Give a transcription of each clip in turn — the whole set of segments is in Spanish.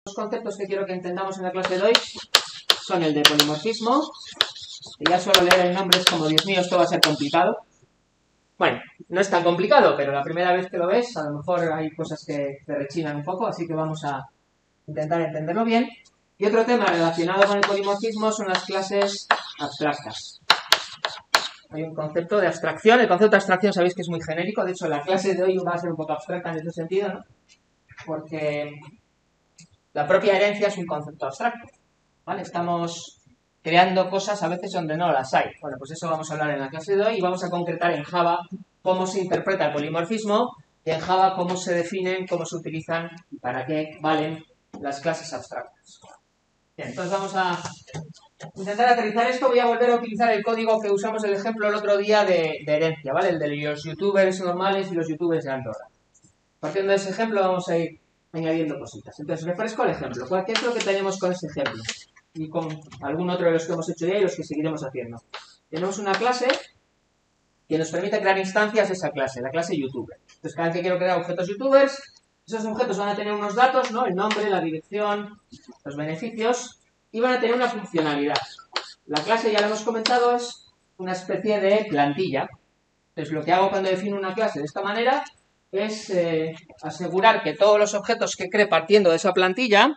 Los conceptos que quiero que entendamos en la clase de hoy son el de polimorfismo, y ya solo leer el nombre es como, Dios mío, esto va a ser complicado. Bueno, no es tan complicado, pero la primera vez que lo ves, a lo mejor hay cosas que te rechinan un poco, así que vamos a intentar entenderlo bien. Y otro tema relacionado con el polimorfismo son las clases abstractas. Hay un concepto de abstracción. El concepto de abstracción sabéis que es muy genérico, de hecho la clase de hoy va a ser un poco abstracta en ese sentido, ¿no? Porque la propia herencia es un concepto abstracto, ¿vale? Estamos creando cosas a veces donde no las hay. Bueno, pues eso vamos a hablar en la clase de hoy y vamos a concretar en Java cómo se interpreta el polimorfismo y en Java cómo se definen, cómo se utilizan y para qué valen las clases abstractas. Bien, entonces vamos a intentar aterrizar esto. Voy a volver a utilizar el código que usamos el ejemplo el otro día de herencia, ¿vale? El de los youtubers normales y los youtubers de Andorra. Partiendo de ese ejemplo vamos a ir añadiendo cositas. Entonces, refresco el ejemplo. ¿Qué es lo que tenemos con ese ejemplo? Y con algún otro de los que hemos hecho ya y los que seguiremos haciendo. Tenemos una clase que nos permite crear instancias de esa clase, la clase youtuber. Entonces, cada vez que quiero crear objetos youtubers, esos objetos van a tener unos datos, ¿no? El nombre, la dirección, los beneficios, y van a tener una funcionalidad. La clase, ya lo hemos comentado, es una especie de plantilla. Entonces, lo que hago cuando defino una clase de esta manera es asegurar que todos los objetos que cree partiendo de esa plantilla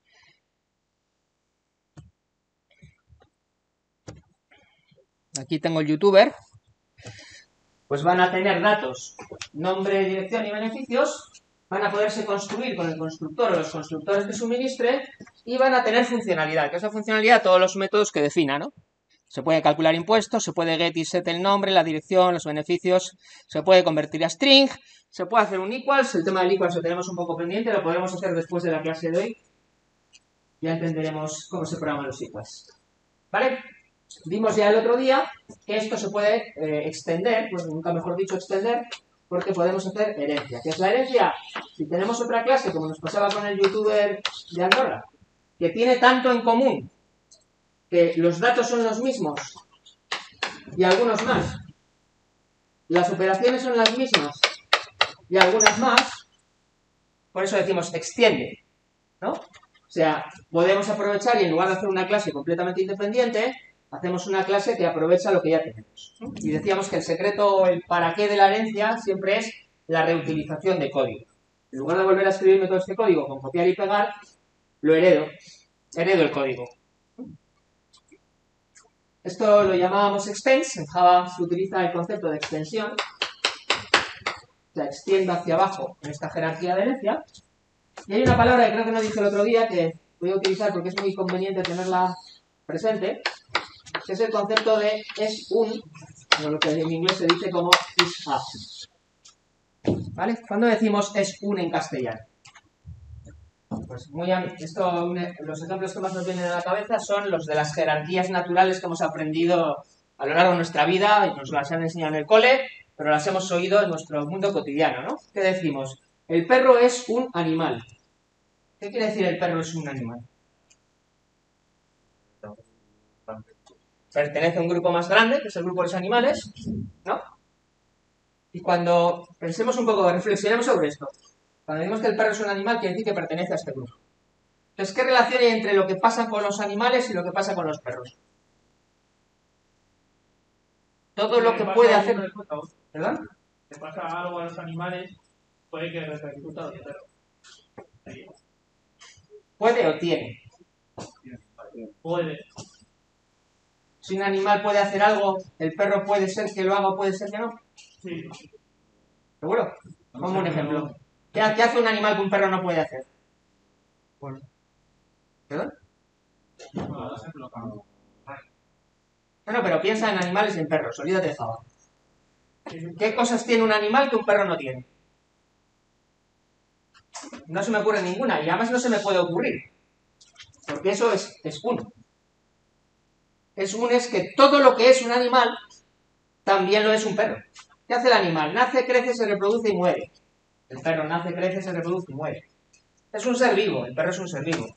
aquí tengo el youtuber, pues van a tener datos, nombre, dirección y beneficios, van a poderse construir con el constructor o los constructores que suministre y van a tener funcionalidad, que esa funcionalidad todos los métodos que defina, ¿no? Se puede calcular impuestos, se puede get y set el nombre, la dirección, los beneficios, se puede convertir a string, se puede hacer un equals, el tema del equals lo tenemos un poco pendiente, lo podremos hacer después de la clase de hoy, ya entenderemos cómo se programan los equals, ¿vale? Vimos ya el otro día que esto se puede extender, pues nunca mejor dicho extender, porque podemos hacer herencia. ¿Qué es la herencia? Si tenemos otra clase, como nos pasaba con el youtuber de Andorra, que tiene tanto en común que los datos son los mismos y algunos más, las operaciones son las mismas y algunas más, por eso decimos extiende, ¿no? O sea, podemos aprovechar y en lugar de hacer una clase completamente independiente, hacemos una clase que aprovecha lo que ya tenemos. Y decíamos que el secreto, el para qué de la herencia, siempre es la reutilización de código. En lugar de volver a escribirme todo este código con copiar y pegar, lo heredo el código. Esto lo llamábamos extends, en Java se utiliza el concepto de extensión, o sea, extiendo hacia abajo en esta jerarquía de herencia. Y hay una palabra que creo que no dije el otro día, que voy a utilizar porque es muy conveniente tenerla presente, que es el concepto de es un, o lo que en inglés se dice como is a. ¿Vale? ¿Cuándo decimos es un en castellano? Pues los ejemplos que más nos vienen a la cabeza son los de las jerarquías naturales que hemos aprendido a lo largo de nuestra vida y nos las han enseñado en el cole, pero las hemos oído en nuestro mundo cotidiano, ¿no? ¿Qué decimos? El perro es un animal. ¿Qué quiere decir el perro es un animal? Pertenece a un grupo más grande, que es el grupo de los animales, ¿no? Y cuando pensemos un poco, reflexionemos sobre esto, cuando decimos que el perro es un animal, quiere decir que pertenece a este grupo. Entonces, ¿qué relación hay entre lo que pasa con los animales y lo que pasa con los perros? Todo lo que puede hacer... ¿Perdón? Si pasa algo a los animales, puede que repercuta a los perros. ¿Puede o tiene? Puede. Si un animal puede hacer algo, el perro puede ser que lo haga o puede ser que no. Sí. ¿Seguro? Como un ejemplo. ¿Qué hace un animal que un perro no puede hacer? Bueno. ¿Perdón? Bueno, pero piensa en animales y en perros, olvídate de Java. ¿Qué cosas tiene un animal que un perro no tiene? No se me ocurre ninguna, y además no se me puede ocurrir. Porque eso es uno. Es que todo lo que es un animal también lo es un perro. ¿Qué hace el animal? Nace, crece, se reproduce y muere. El perro nace, crece, se reproduce y muere. Es un ser vivo, el perro es un ser vivo.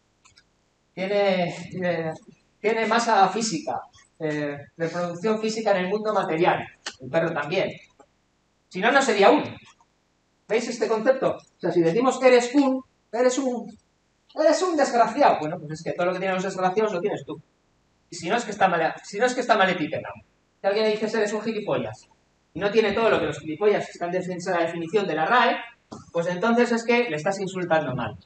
Tiene masa física, reproducción física en el mundo material. El perro también. Si no, no sería uno. ¿Veis este concepto? O sea, si decimos que eres un, Eres un desgraciado. Bueno, pues es que todo lo que tienen los desgraciados lo tienes tú. Y si no es que está mal etiquetado. Si alguien le dice eres un gilipollas y no tiene todo lo que los gilipollas están en la definición de la RAE, pues entonces es que le estás insultando mal.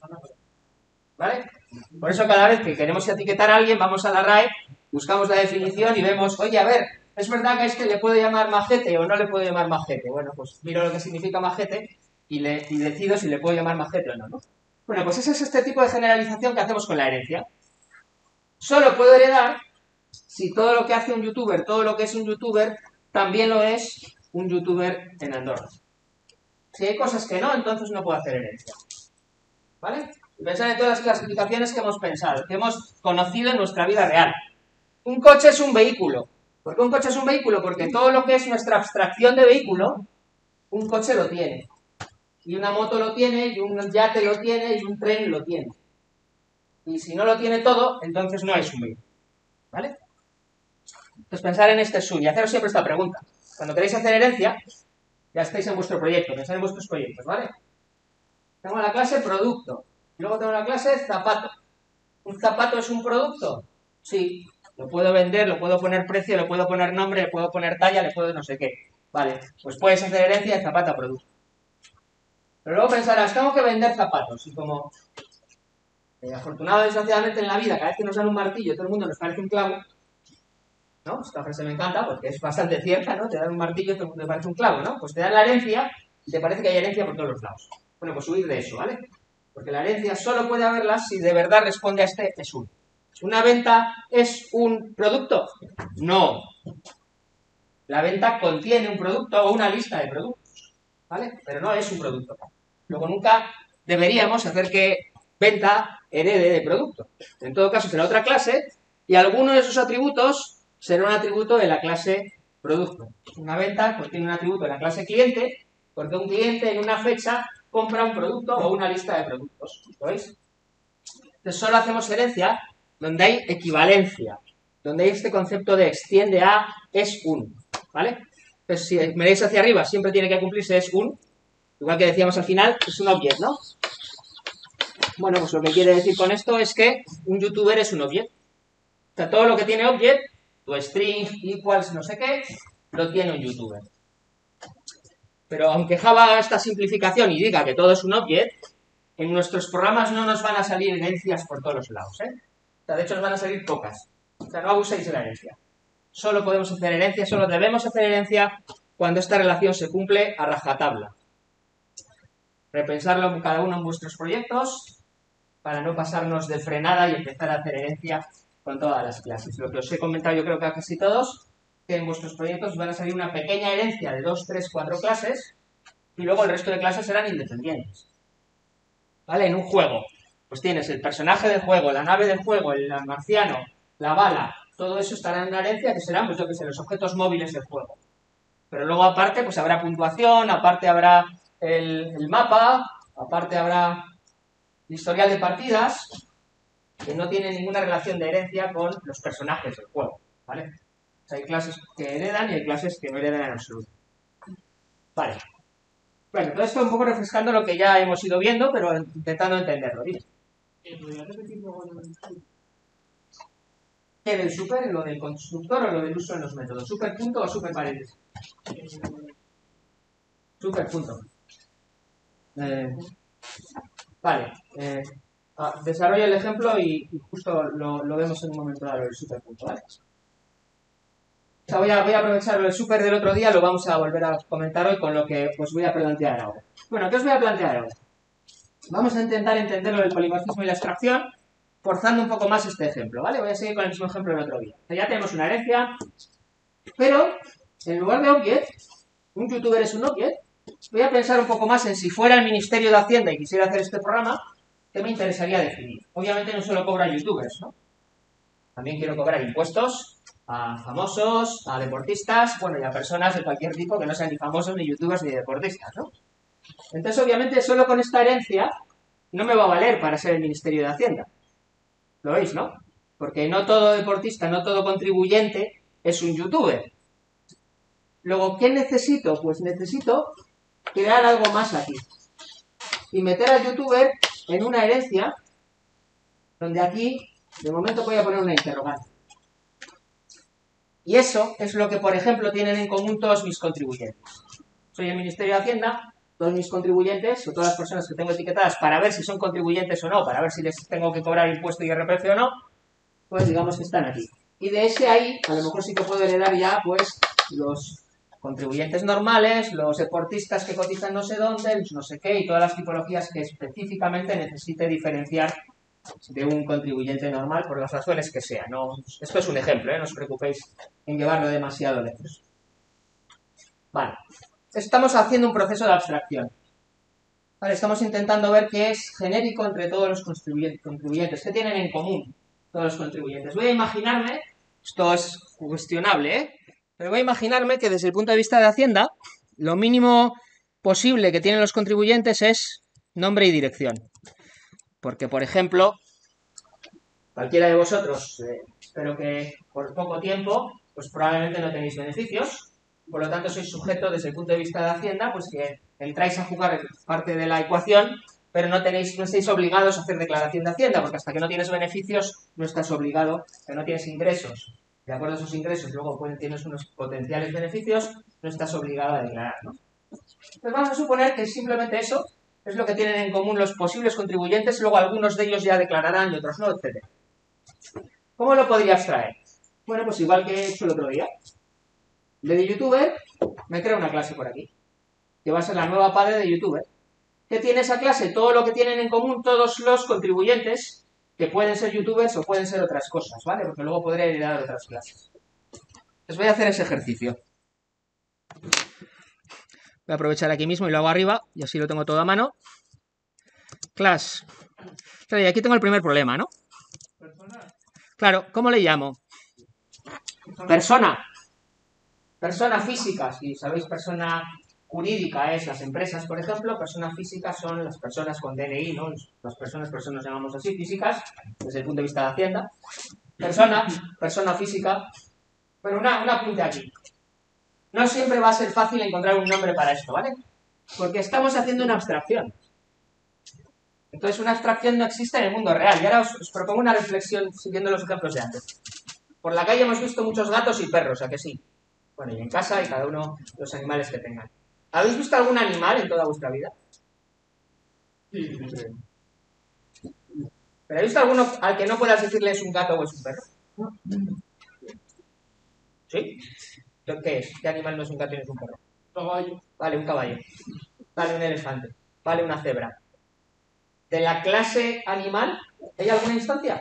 ¿Vale? Por eso cada vez que queremos etiquetar a alguien, vamos a la RAE, buscamos la definición y vemos, oye, a ver, ¿es verdad que a este le puedo llamar majete o no le puedo llamar majete? Bueno, pues miro lo que significa majete y decido si le puedo llamar majete o no, ¿no? Bueno, pues ese es este tipo de generalización que hacemos con la herencia. Solo puedo heredar si todo lo que hace un youtuber, todo lo que es un youtuber, también lo es un youtuber en Andorra. Si hay cosas que no, entonces no puedo hacer herencia. ¿Vale? Y pensar en todas las clasificaciones que hemos pensado, que hemos conocido en nuestra vida real. Un coche es un vehículo. ¿Por qué un coche es un vehículo? Porque todo lo que es nuestra abstracción de vehículo, un coche lo tiene. Y una moto lo tiene, y un yate lo tiene, y un tren lo tiene. Y si no lo tiene todo, entonces no es un vehículo. ¿Vale? Entonces pensar en este SUN y haceros siempre esta pregunta. Cuando queréis hacer herencia, ya estáis en vuestro proyecto, pensad en vuestros proyectos, ¿vale? Tengo la clase producto. Luego tengo la clase zapato. ¿Un zapato es un producto? Sí. Lo puedo vender, lo puedo poner precio, le puedo poner nombre, le puedo poner talla, le puedo no sé qué. Vale, pues puedes hacer herencia de zapato a producto. Pero luego pensarás, tengo que vender zapatos. Y como afortunado y desgraciadamente en la vida, cada vez que nos dan un martillo, todo el mundo nos parece un clavo, ¿no? Esta frase me encanta porque es bastante cierta, ¿no? Te dan un martillo y todo el mundo te parece un clavo, ¿no? Pues te dan la herencia y te parece que hay herencia por todos los lados. Bueno, pues huir de eso, ¿vale? Porque la herencia solo puede haberla si de verdad responde a este SUN. ¿Una venta es un producto? No. La venta contiene un producto o una lista de productos, ¿vale? Pero no es un producto. Luego nunca deberíamos hacer que venta herede de producto. En todo caso será otra clase y alguno de esos atributos será un atributo de la clase producto. Una venta contiene un atributo de la clase cliente porque un cliente en una fecha compra un producto o una lista de productos. ¿Lo veis? Entonces solo hacemos herencia donde hay equivalencia, donde hay este concepto de extiende a es un, ¿vale? Entonces si miráis hacia arriba siempre tiene que cumplirse es un, igual que decíamos al final, es un object, ¿no? Bueno, pues lo que quiere decir con esto es que un youtuber es un object. O sea, todo lo que tiene object, tu string, equals, no sé qué, lo tiene un youtuber. Pero aunque Java haga esta simplificación y diga que todo es un object, en nuestros programas no nos van a salir herencias por todos los lados, ¿eh? O sea, de hecho nos van a salir pocas. O sea, no abuséis de la herencia. Solo podemos hacer herencia, solo debemos hacer herencia cuando esta relación se cumple a rajatabla. Repensarlo cada uno en vuestros proyectos para no pasarnos de frenada y empezar a hacer herencia con todas las clases. Lo que os he comentado yo creo que a casi todos, que en vuestros proyectos van a salir una pequeña herencia de 2, 3, 4 clases y luego el resto de clases serán independientes. ¿Vale? En un juego, pues tienes el personaje del juego, la nave del juego, el marciano, la bala, todo eso estará en una herencia que serán, pues yo que sé, los objetos móviles del juego. Pero luego aparte, pues habrá puntuación, aparte habrá el mapa, aparte habrá el historial de partidas, que no tiene ninguna relación de herencia con los personajes del juego, ¿vale? O sea, hay clases que heredan y hay clases que no heredan en absoluto. Vale. Bueno, todo esto un poco refrescando lo que ya hemos ido viendo, pero intentando entenderlo, ¿sí? ¿Qué del super? ¿Lo del constructor o lo del uso en los métodos? ¿Super punto o super paréntesis? Super punto. Vale. Desarrolla el ejemplo y justo lo vemos en un momento dado, el super punto, ¿vale? O sea, voy a aprovechar el super del otro día, lo vamos a volver a comentar hoy con lo que os voy a plantear ahora. Bueno, ¿qué os voy a plantear ahora? Vamos a intentar entenderlo del polimorfismo y la abstracción, forzando un poco más este ejemplo, ¿vale? Voy a seguir con el mismo ejemplo del otro día. O sea, ya tenemos una herencia, pero en lugar de object, un youtuber es un object, voy a pensar un poco más en si fuera el Ministerio de Hacienda y quisiera hacer este programa, ¿qué me interesaría definir? Obviamente no solo cobra youtubers, ¿no? También quiero cobrar impuestos a famosos, a deportistas, bueno, y a personas de cualquier tipo que no sean ni famosos, ni youtubers, ni deportistas, ¿no? Entonces, obviamente, solo con esta herencia no me va a valer para ser el Ministerio de Hacienda. ¿Lo veis, no? Porque no todo deportista, no todo contribuyente es un youtuber. Luego, ¿qué necesito? Pues necesito crear algo más aquí. Y meter al youtuber en una herencia donde aquí, de momento, voy a poner una interrogante. Y eso es lo que, por ejemplo, tienen en común todos mis contribuyentes. Soy el Ministerio de Hacienda, todos mis contribuyentes, o todas las personas que tengo etiquetadas para ver si son contribuyentes o no, para ver si les tengo que cobrar impuesto y IRPF o no, pues digamos que están aquí. Y de ese ahí, a lo mejor sí que puedo heredar ya, pues, los contribuyentes normales, los deportistas que cotizan no sé dónde, no sé qué, y todas las tipologías que específicamente necesite diferenciar de un contribuyente normal por las razones que sea. No, esto es un ejemplo, no os preocupéis en llevarlo demasiado lejos. Vale, estamos haciendo un proceso de abstracción. Vale, estamos intentando ver qué es genérico entre todos los contribuyentes, qué tienen en común todos los contribuyentes. Voy a imaginarme, esto es cuestionable, pero voy a imaginarme que desde el punto de vista de Hacienda, lo mínimo posible que tienen los contribuyentes es nombre y dirección. Porque, por ejemplo, cualquiera de vosotros, espero que por poco tiempo, pues probablemente no tenéis beneficios, por lo tanto sois sujeto desde el punto de vista de Hacienda, pues que entráis a jugar parte de la ecuación, pero no estáis obligados a hacer declaración de Hacienda, porque hasta que no tienes beneficios no estás obligado, que no tienes ingresos. De acuerdo a esos ingresos, luego tienes unos potenciales beneficios, no estás obligado a declarar, ¿no? Pues vamos a suponer que simplemente eso es lo que tienen en común los posibles contribuyentes, luego algunos de ellos ya declararán y otros no, etc. ¿Cómo lo podría extraer? Bueno, pues igual que he hecho el otro día. De YouTuber, me creo una clase por aquí, que va a ser la nueva padre de YouTuber. ¿Qué tiene esa clase? Todo lo que tienen en común todos los contribuyentes, que pueden ser youtubers o pueden ser otras cosas, ¿vale? Porque luego podría heredar otras clases. Les voy a hacer ese ejercicio. Voy a aprovechar aquí mismo y lo hago arriba, y así lo tengo todo a mano. Class. Claro, y aquí tengo el primer problema, ¿no? Claro, ¿cómo le llamo? Persona. Persona física, si sabéis, persona jurídica es las empresas, por ejemplo, personas físicas son las personas con DNI, ¿no? Las personas llamamos así, físicas, desde el punto de vista de Hacienda. Persona física. Bueno, un apunte aquí. No siempre va a ser fácil encontrar un nombre para esto, ¿vale? Porque estamos haciendo una abstracción. Entonces, una abstracción no existe en el mundo real. Y ahora os propongo una reflexión siguiendo los ejemplos de antes. Por la calle hemos visto muchos gatos y perros, ¿a que sí? Bueno, y en casa y cada uno los animales que tengan. ¿Habéis visto algún animal en toda vuestra vida? Sí. ¿Pero habéis visto alguno al que no puedas decirle es un gato o es un perro? ¿Sí? ¿Qué es? ¿Qué animal no es un gato y no es un perro? Caballo. Vale, un caballo. Vale, un elefante. Vale, una cebra. ¿De la clase animal hay alguna instancia?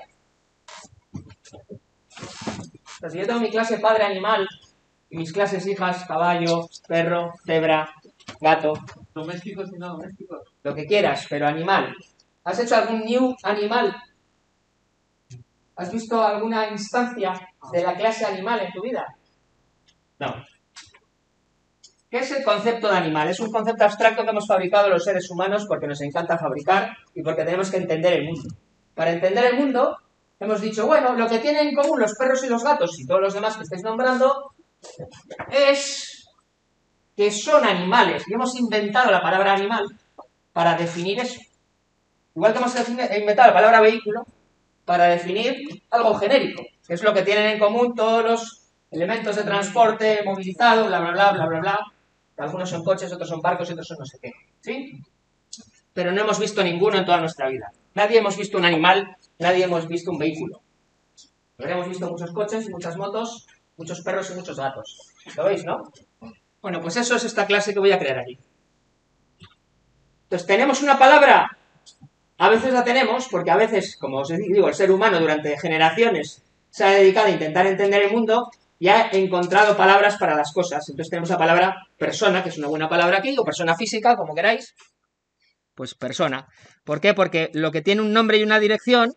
O sea, si yo tengo mi clase padre animal y mis clases hijas, caballo, perro, cebra, gato, Domésticos y no domésticos. lo que quieras, pero animal. ¿Has hecho algún new animal? ¿Has visto alguna instancia de la clase animal en tu vida? No. ¿Qué es el concepto de animal? Es un concepto abstracto que hemos fabricado los seres humanos porque nos encanta fabricar y porque tenemos que entender el mundo. Para entender el mundo, hemos dicho, bueno, lo que tienen en común los perros y los gatos y todos los demás que estáis nombrando es que son animales. Y hemos inventado la palabra animal para definir eso. Igual que hemos inventado la palabra vehículo para definir algo genérico, que es lo que tienen en común todos los elementos de transporte movilizado, bla, bla, bla, bla, bla, bla. Algunos son coches, otros son barcos y otros son no sé qué. ¿Sí? Pero no hemos visto ninguno en toda nuestra vida. Nadie hemos visto un animal, nadie hemos visto un vehículo. Pero hemos visto muchos coches, muchas motos, muchos perros y muchos gatos. ¿Lo veis, no? Bueno, pues eso es esta clase que voy a crear aquí. Entonces, ¿tenemos una palabra? A veces la tenemos porque a veces, como os digo, el ser humano durante generaciones se ha dedicado a intentar entender el mundo y ha encontrado palabras para las cosas. Entonces tenemos la palabra persona, que es una buena palabra aquí, o persona física, como queráis. Pues persona. ¿Por qué? Porque lo que tiene un nombre y una dirección,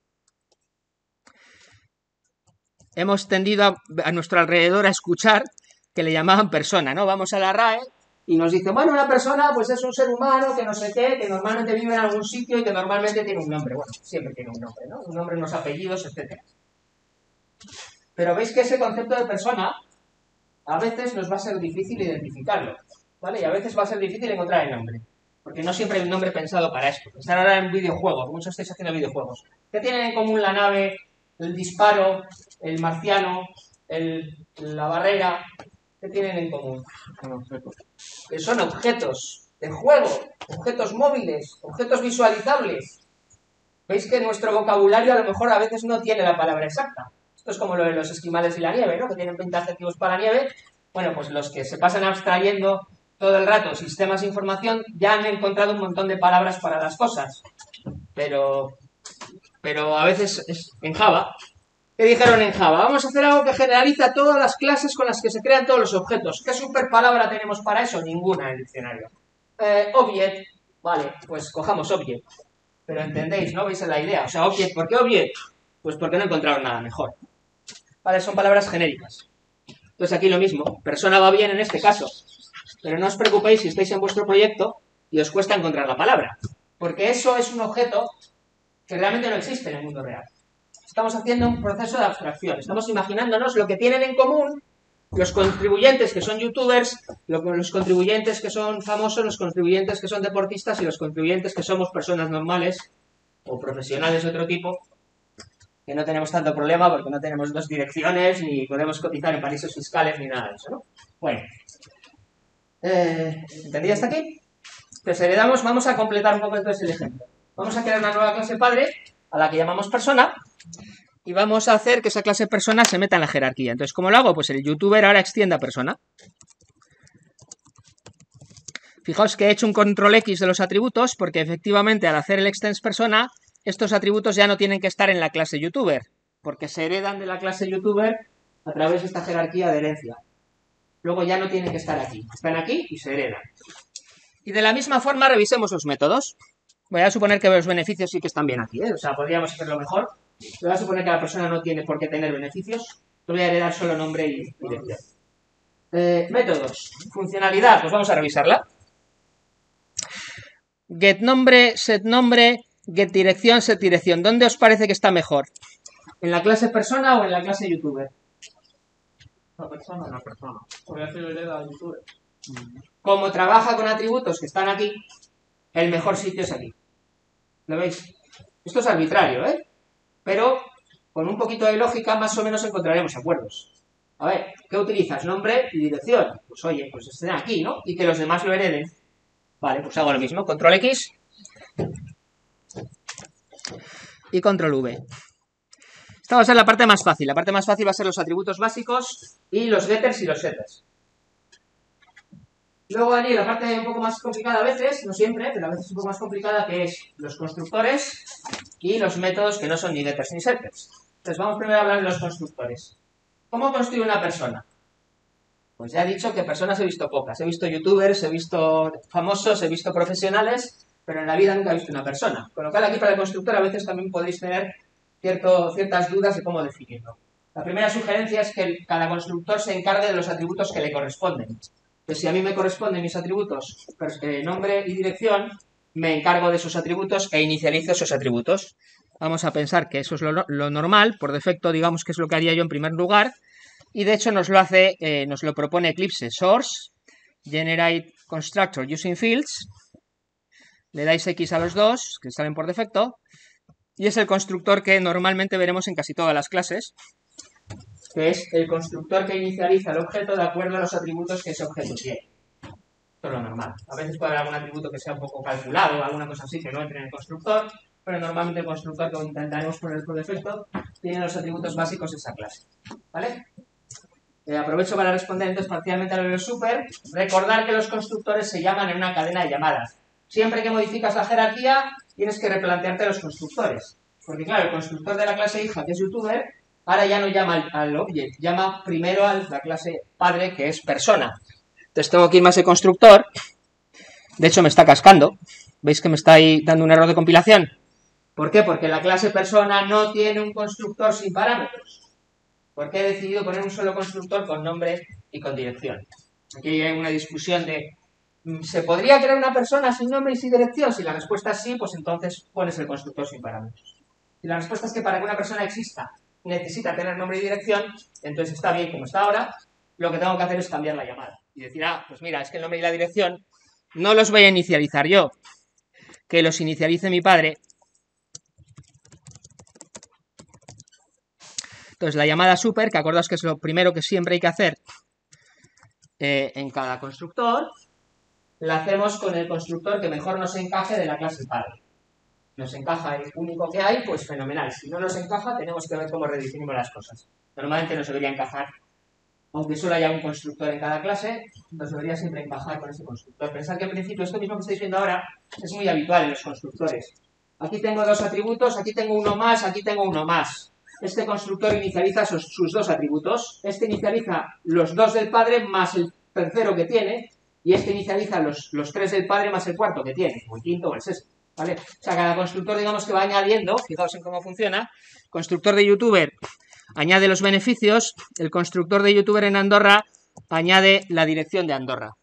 hemos tendido a nuestro alrededor a escuchar que le llamaban persona, ¿no? Vamos a la RAE y nos dicen, bueno, una persona pues es un ser humano que no sé qué, que normalmente vive en algún sitio y que normalmente tiene un nombre. Bueno, siempre tiene un nombre, ¿no? Un nombre, unos apellidos, etc. Pero veis que ese concepto de persona a veces nos va a ser difícil identificarlo, ¿vale? Y a veces va a ser difícil encontrar el nombre. Porque no siempre hay un nombre pensado para esto. Pensar ahora en videojuegos, muchos estáis haciendo videojuegos. ¿Qué tienen en común la nave, el disparo, el marciano, la barrera? ¿Qué tienen en común? Que son objetos de juego, objetos móviles, objetos visualizables. Veis que nuestro vocabulario a lo mejor a veces no tiene la palabra exacta. Esto es como lo de los esquimales y la nieve, ¿no? Que tienen 20 adjetivos para la nieve. Bueno, pues los que se pasan abstrayendo todo el rato sistemas de información ya han encontrado un montón de palabras para las cosas. Pero a veces en Java. ¿Qué dijeron en Java? Vamos a hacer algo que generaliza todas las clases con las que se crean todos los objetos. ¿Qué super palabra tenemos para eso? Ninguna en el diccionario. Object, vale, pues cojamos object. Pero entendéis, ¿no? ¿Veis la idea? O sea, object, ¿por qué object? Pues porque no encontraron nada mejor. Vale, son palabras genéricas. Entonces aquí lo mismo, persona va bien en este caso. Pero no os preocupéis si estáis en vuestro proyecto y os cuesta encontrar la palabra. Porque eso es un objeto que realmente no existe en el mundo real. Estamos haciendo un proceso de abstracción. Estamos imaginándonos lo que tienen en común los contribuyentes que son youtubers, los contribuyentes que son famosos, los contribuyentes que son deportistas y los contribuyentes que somos personas normales o profesionales de otro tipo, que no tenemos tanto problema porque no tenemos dos direcciones, ni podemos cotizar en paraísos fiscales, ni nada de eso, ¿no? Bueno, ¿entendí hasta aquí? Entonces heredamos, vamos a completar un poco entonces el ejemplo. Vamos a crear una nueva clase padre, a la que llamamos persona, y vamos a hacer que esa clase persona se meta en la jerarquía. Entonces, ¿cómo lo hago? Pues el youtuber ahora extienda persona. Fijaos que he hecho un control X de los atributos porque efectivamente al hacer el extends persona, estos atributos ya no tienen que estar en la clase youtuber, porque se heredan de la clase youtuber a través de esta jerarquía de herencia. Luego ya no tienen que estar aquí. Están aquí y se heredan. Y de la misma forma revisemos los métodos. Voy a suponer que los beneficios sí que están bien aquí, ¿eh? O sea, podríamos hacerlo mejor. Voy a suponer que la persona no tiene por qué tener beneficios. Le voy a heredar solo nombre y dirección. Métodos. Funcionalidad, pues vamos a revisarla. Get nombre, set nombre, get dirección, set dirección. ¿Dónde os parece que está mejor? ¿En la clase persona o en la clase youtuber? La persona. Porque así lo hereda al youtuber. Como trabaja con atributos que están aquí, el mejor sitio es aquí. ¿Lo veis? Esto es arbitrario, ¿eh? Pero con un poquito de lógica más o menos encontraremos acuerdos. A ver, ¿qué utilizas? Nombre y dirección. Pues oye, pues estén aquí, ¿no? Y que los demás lo hereden. Vale, pues hago lo mismo. Control X y Control V. Esta va a ser la parte más fácil. La parte más fácil va a ser los atributos básicos y los getters y los setters. Luego va a venir la parte un poco más complicada a veces, no siempre, pero a veces un poco más complicada, que es los constructores y los métodos que no son ni getters ni setters. Entonces vamos primero a hablar de los constructores. ¿Cómo construye una persona? Pues ya he dicho que personas he visto pocas. He visto youtubers, he visto famosos, he visto profesionales, pero en la vida nunca he visto una persona. Con lo cual aquí para el constructor a veces también podéis tener ciertas dudas de cómo definirlo. La primera sugerencia es que cada constructor se encargue de los atributos que le corresponden. Entonces, si a mí me corresponden mis atributos, nombre y dirección, me encargo de esos atributos e inicializo esos atributos. Vamos a pensar que eso es lo normal, por defecto digamos que es lo que haría yo en primer lugar, y de hecho nos lo propone Eclipse. Source, Generate Constructor Using Fields, le dais X a los dos, que salen por defecto, y es el constructor que normalmente veremos en casi todas las clases, que es el constructor que inicializa el objeto de acuerdo a los atributos que ese objeto tiene. Esto es lo normal. A veces puede haber algún atributo que sea un poco calculado o alguna cosa así que no entre en el constructor, pero normalmente el constructor que intentaremos poner por defecto tiene los atributos básicos de esa clase. ¿Vale? Aprovecho para responder entonces parcialmente a lo de los super. Recordar que los constructores se llaman en una cadena de llamadas. Siempre que modificas la jerarquía, tienes que replantearte los constructores. Porque claro, el constructor de la clase hija, que es youtuber, ahora ya no llama al object, llama primero a la clase padre, que es persona. Entonces tengo que irme a ese constructor. De hecho me está cascando. ¿Veis que me está ahí dando un error de compilación? ¿Por qué? Porque la clase persona no tiene un constructor sin parámetros. Porque he decidido poner un solo constructor con nombre y con dirección. Aquí hay una discusión de ¿se podría crear una persona sin nombre y sin dirección? Si la respuesta es sí, pues entonces pones el constructor sin parámetros. Si la respuesta es que para que una persona exista necesita tener nombre y dirección, entonces está bien como está ahora. Lo que tengo que hacer es cambiar la llamada y decir, pues mira, es que el nombre y la dirección no los voy a inicializar yo, que los inicialice mi padre. Entonces la llamada super, que acordaos que es lo primero que siempre hay que hacer en cada constructor, la hacemos con el constructor que mejor nos encaje de la clase padre. Nos encaja el único que hay, pues fenomenal. Si no nos encaja, tenemos que ver cómo redefinimos las cosas. Normalmente nos debería encajar, aunque solo haya un constructor en cada clase, nos debería siempre encajar con ese constructor. Pensad que al principio esto mismo que estáis viendo ahora es muy habitual en los constructores. Aquí tengo dos atributos, aquí tengo uno más, aquí tengo uno más. Este constructor inicializa sus dos atributos. Este inicializa los dos del padre más el tercero que tiene, y este inicializa los tres del padre más el cuarto que tiene, o el quinto o el sexto. ¿Vale? O sea, cada constructor, digamos que va añadiendo, fijaos en cómo funciona. Constructor de youtuber añade los beneficios, el constructor de youtuber en Andorra añade la dirección de Andorra.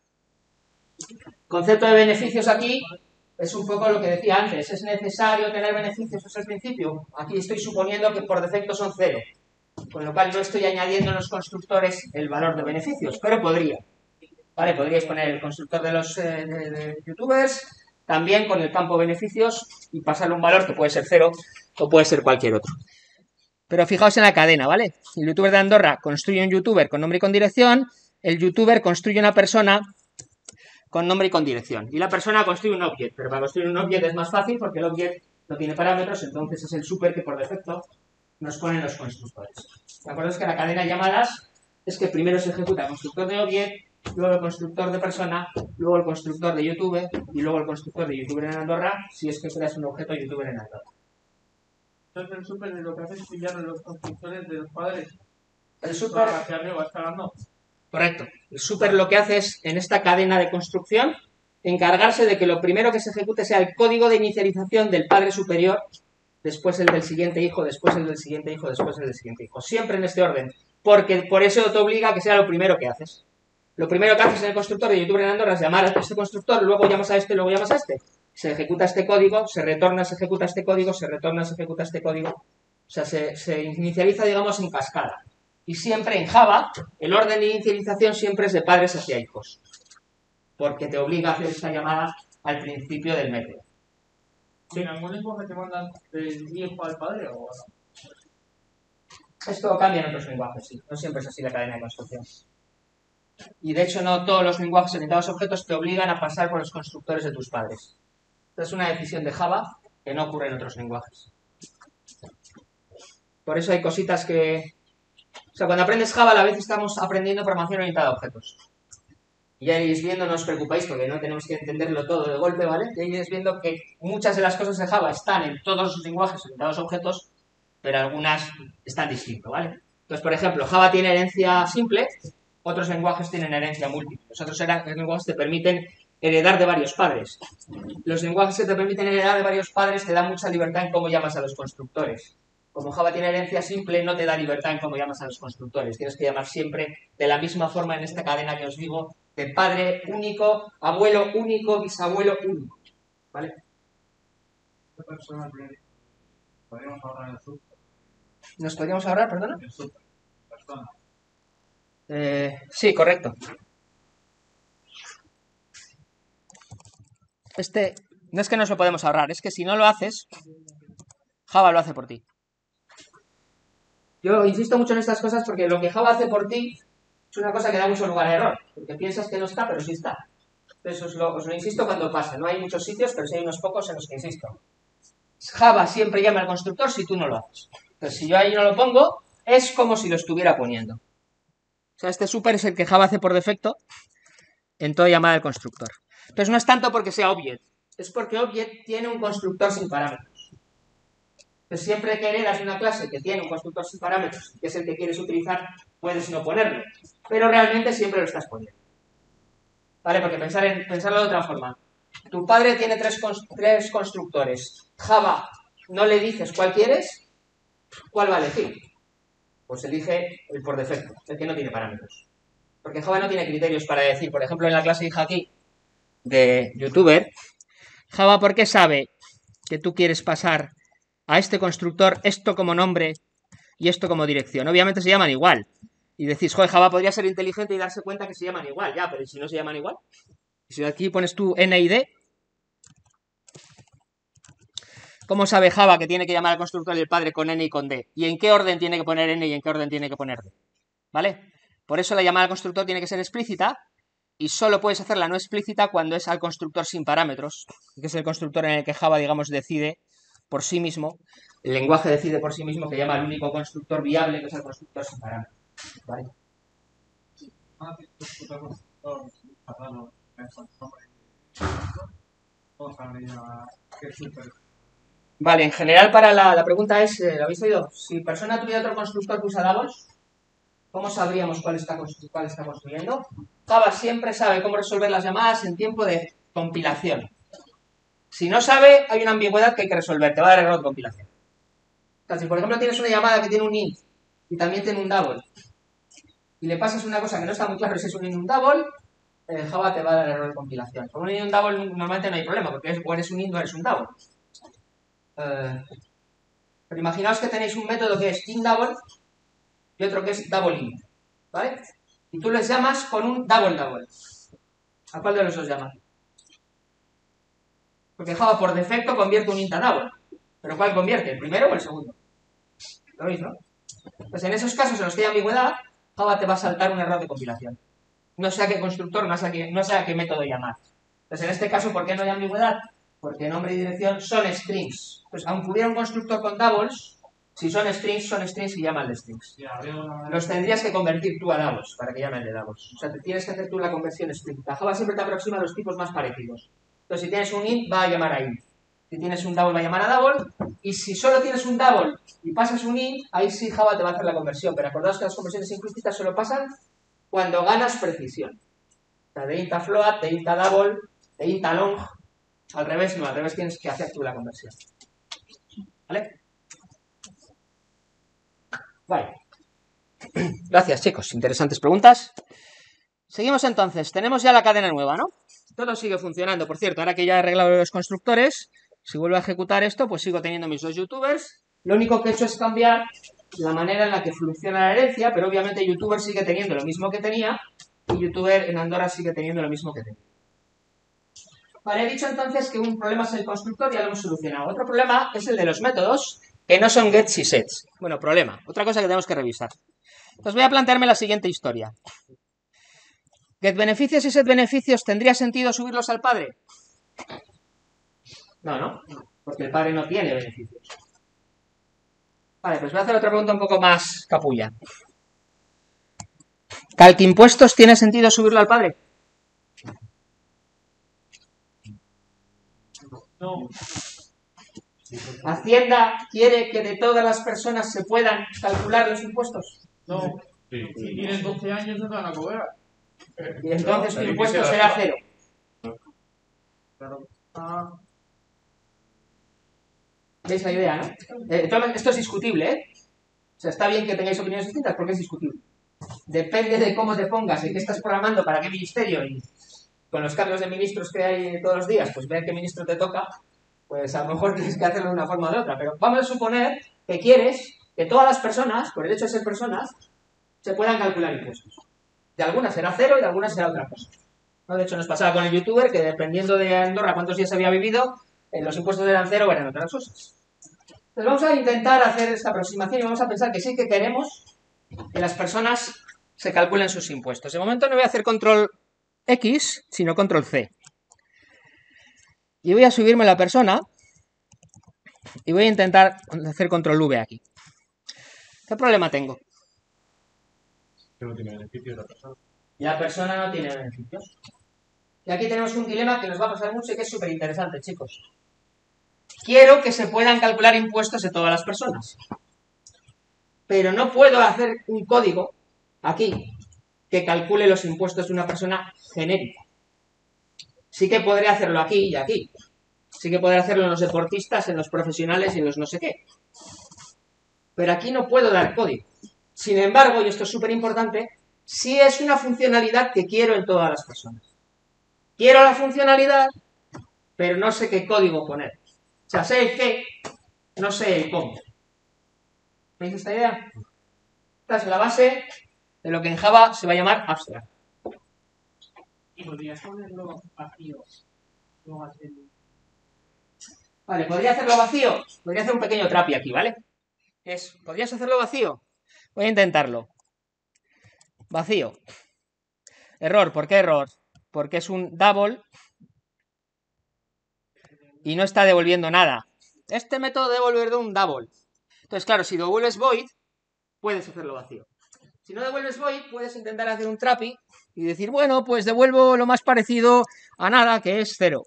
Concepto de beneficios aquí es un poco lo que decía antes. ¿Es necesario tener beneficios desde el principio? Aquí estoy suponiendo que por defecto son 0, con lo cual no estoy añadiendo en los constructores el valor de beneficios, pero podría. ¿Vale? Podríais poner el constructor de los de youtubers, también con el campo beneficios, y pasarle un valor que puede ser 0 o puede ser cualquier otro. Pero fijaos en la cadena, ¿vale? El youtuber de Andorra construye un youtuber con nombre y con dirección, el youtuber construye una persona con nombre y con dirección, y la persona construye un object, pero para construir un object es más fácil porque el object no tiene parámetros, entonces es el super que por defecto nos ponen los constructores. ¿De acuerdo? Es que la cadena de llamadas es que primero se ejecuta el constructor de object, luego el constructor de persona, luego el constructor de youtuber y luego el constructor de youtuber en Andorra, si es que creas un objeto youtuber en Andorra. Entonces el super lo que hace es pillar los constructores de los padres. El super... hacia arriba, escalando. Correcto. El super lo que hace es, en esta cadena de construcción, encargarse de que lo primero que se ejecute sea el código de inicialización del padre superior, después el del siguiente hijo, después el del siguiente hijo, después el del siguiente hijo. Siempre en este orden, porque por eso te obliga a que sea lo primero que haces. Lo primero que haces en el constructor de youtuber en Andorra es llamar a este constructor, luego llamas a este, luego llamas a este. Se ejecuta este código, se retorna, se ejecuta este código, se retorna, se ejecuta este código. O sea, se inicializa, digamos, en cascada. Y siempre en Java, el orden de inicialización siempre es de padres hacia hijos, porque te obliga a hacer esta llamada al principio del método. ¿En algún lenguaje te mandan del hijo al padre o no? Esto cambia en otros lenguajes, sí. No siempre es así la cadena de construcción. Y de hecho no todos los lenguajes orientados a objetos te obligan a pasar por los constructores de tus padres. Esta es una decisión de Java que no ocurre en otros lenguajes. Por eso hay cositas que... O sea, cuando aprendes Java a la vez estamos aprendiendo programación orientada a objetos. Y ya iréis viendo, no os preocupéis porque no tenemos que entenderlo todo de golpe, ¿vale? Ya iréis viendo que muchas de las cosas de Java están en todos los lenguajes orientados a objetos, pero algunas están distintas, ¿vale? Entonces, por ejemplo, Java tiene herencia simple, otros lenguajes tienen herencia múltiple. Los otros lenguajes te permiten heredar de varios padres. Los lenguajes que te permiten heredar de varios padres te dan mucha libertad en cómo llamas a los constructores. Como Java tiene herencia simple, no te da libertad en cómo llamas a los constructores. Tienes que llamar siempre de la misma forma en esta cadena que os digo, de padre único, abuelo único, bisabuelo único. ¿Vale? ¿Qué persona podríamos ahorrar el super? ¿Nos podríamos ahorrar, perdona? El super, persona. Sí, correcto. No es que nos lo podemos ahorrar, es que si no lo haces, Java lo hace por ti. Yo insisto mucho en estas cosas porque lo que Java hace por ti es una cosa que da mucho lugar a error, porque piensas que no está, pero sí está. Entonces os lo insisto cuando pasa. No hay muchos sitios, pero sí hay unos pocos en los que insisto. Java siempre llama al constructor si tú no lo haces. Entonces si yo ahí no lo pongo, es como si lo estuviera poniendo. O sea, este super es el que Java hace por defecto en toda llamada del constructor. Entonces no es tanto porque sea object, es porque object tiene un constructor sin parámetros. Entonces siempre que heredas una clase que tiene un constructor sin parámetros, que es el que quieres utilizar, puedes no ponerlo. Pero realmente siempre lo estás poniendo. ¿Vale? Porque pensarlo de otra forma. Tu padre tiene tres constructores. Java, no le dices cuál quieres, ¿cuál va a elegir? Pues elige el por defecto, el que no tiene parámetros. Porque Java no tiene criterios para decir, por ejemplo, en la clase hija aquí de youtuber, Java, ¿por qué sabe que tú quieres pasar a este constructor esto como nombre y esto como dirección? Obviamente se llaman igual. Y decís, joder, Java podría ser inteligente y darse cuenta que se llaman igual. Ya, pero ¿y si no se llaman igual? Si aquí pones tú n y d, ¿cómo sabe Java que tiene que llamar al constructor y el padre con n y con d? ¿Y en qué orden tiene que poner n y en qué orden tiene que poner d? ¿Vale? Por eso la llamada al constructor tiene que ser explícita y solo puedes hacerla no explícita cuando es al constructor sin parámetros, que es el constructor en el que Java, digamos, decide por sí mismo. El lenguaje decide por sí mismo que llama al único constructor viable, que es el constructor sin parámetros. ¿Vale? Vale, en general para la pregunta es, ¿lo habéis oído? Si persona tuviera otro constructor que usa doubles, ¿cómo sabríamos cuál está construyendo? Java siempre sabe cómo resolver las llamadas en tiempo de compilación. Si no sabe, hay una ambigüedad que hay que resolver, te va a dar error de compilación. O sea, si por ejemplo tienes una llamada que tiene un int y también tiene un double, y le pasas una cosa que no está muy claro si es un int y un double, Java te va a dar error de compilación. Con un int y un double normalmente no hay problema, porque o eres un int o eres un double. Pero imaginaos que tenéis un método que es int double y otro que es double int, ¿vale? Y tú les llamas con un double double. ¿A cuál de los dos llamas? Porque Java por defecto convierte un int a double. ¿Pero cuál convierte? ¿El primero o el segundo? ¿Lo veis, no? Pues en esos casos en los que hay ambigüedad, Java te va a saltar un error de compilación. No sé a qué constructor, no sé a qué método llamar. Entonces en este caso, ¿por qué no hay ambigüedad? Porque nombre y dirección son strings. Pues aunque hubiera un constructor con doubles, si son strings y llaman de strings. Los tendrías que convertir tú a doubles para que llamen de doubles. O sea, te tienes que hacer tú la conversión explícita. Java siempre te aproxima a los tipos más parecidos. Entonces, si tienes un int, va a llamar a int. Si tienes un double, va a llamar a double. Y si solo tienes un double y pasas un int, ahí sí Java te va a hacer la conversión. Pero acordaos que las conversiones implícitas solo pasan cuando ganas precisión. O sea, de int a float, de int a double, de int a long. Al revés no, al revés tienes que hacer tú la conversión. ¿Vale? Vale. Gracias, chicos. Interesantes preguntas. Seguimos entonces. Tenemos ya la cadena nueva, ¿no? Todo sigue funcionando. Por cierto, ahora que ya he arreglado los constructores, si vuelvo a ejecutar esto, pues sigo teniendo mis dos youtubers. Lo único que he hecho es cambiar la manera en la que funciona la herencia, pero obviamente youtuber sigue teniendo lo mismo que tenía y youtuber en Andorra sigue teniendo lo mismo que tenía. Vale, he dicho entonces que un problema es el constructor, ya lo hemos solucionado. Otro problema es el de los métodos, que no son gets y sets. Bueno, problema. Otra cosa que tenemos que revisar. Entonces voy a plantearme la siguiente historia. ¿Get beneficios y set beneficios tendría sentido subirlos al padre? No, porque el padre no tiene beneficios. Vale, pues voy a hacer otra pregunta un poco más capulla. ¿Calc impuestos tiene sentido subirlo al padre? No. ¿Hacienda quiere que de todas las personas se puedan calcular los impuestos? No. Si tienes 12 años no te van a cobrar. Y entonces tu impuesto será cero. Claro. ¿Veis la idea, no? Esto es discutible, ¿eh? O sea, está bien que tengáis opiniones distintas porque es discutible. Depende de cómo te pongas, en qué estás programando, para qué ministerio y con los cambios de ministros que hay todos los días, pues ver qué ministro te toca, pues a lo mejor tienes que hacerlo de una forma o de otra. Pero vamos a suponer que quieres que todas las personas, por el hecho de ser personas, se puedan calcular impuestos. De algunas será cero y de algunas será otra cosa. ¿No? De hecho, nos pasaba con el youtuber que dependiendo de Andorra cuántos días había vivido, los impuestos eran cero o eran otras cosas. Entonces vamos a intentar hacer esta aproximación y vamos a pensar que sí que queremos que las personas se calculen sus impuestos. De momento no voy a hacer control X, sino control C. Y voy a subirme la persona y voy a intentar hacer control V aquí. ¿Qué problema tengo? Que no tiene beneficios la persona. La persona no tiene beneficios. Y aquí tenemos un dilema que nos va a pasar mucho y que es súper interesante, chicos. Quiero que se puedan calcular impuestos de todas las personas. Pero no puedo hacer un código aquí que calcule los impuestos de una persona genérica. Sí que podré hacerlo aquí y aquí. Sí que podré hacerlo en los deportistas, en los profesionales y en los no sé qué. Pero aquí no puedo dar código. Sin embargo, y esto es súper importante, sí es una funcionalidad que quiero en todas las personas. Quiero la funcionalidad, pero no sé qué código poner. O sea, sé el qué, no sé el cómo. ¿Veis esta idea? Esta es la base de lo que en Java se va a llamar abstract. Y podrías ponerlo vacío. Luego hacer... Vale, ¿podría hacerlo vacío? Podría hacer un pequeño trapi aquí, ¿vale? ¿Podrías hacerlo vacío? Voy a intentarlo. Vacío. Error, ¿por qué error? Porque es un double y no está devolviendo nada. Este método devolver de un double. Entonces, claro, si devuelves void, puedes hacerlo vacío. Si no devuelves void, puedes intentar hacer un trapi y decir, bueno, pues devuelvo lo más parecido a nada, que es 0.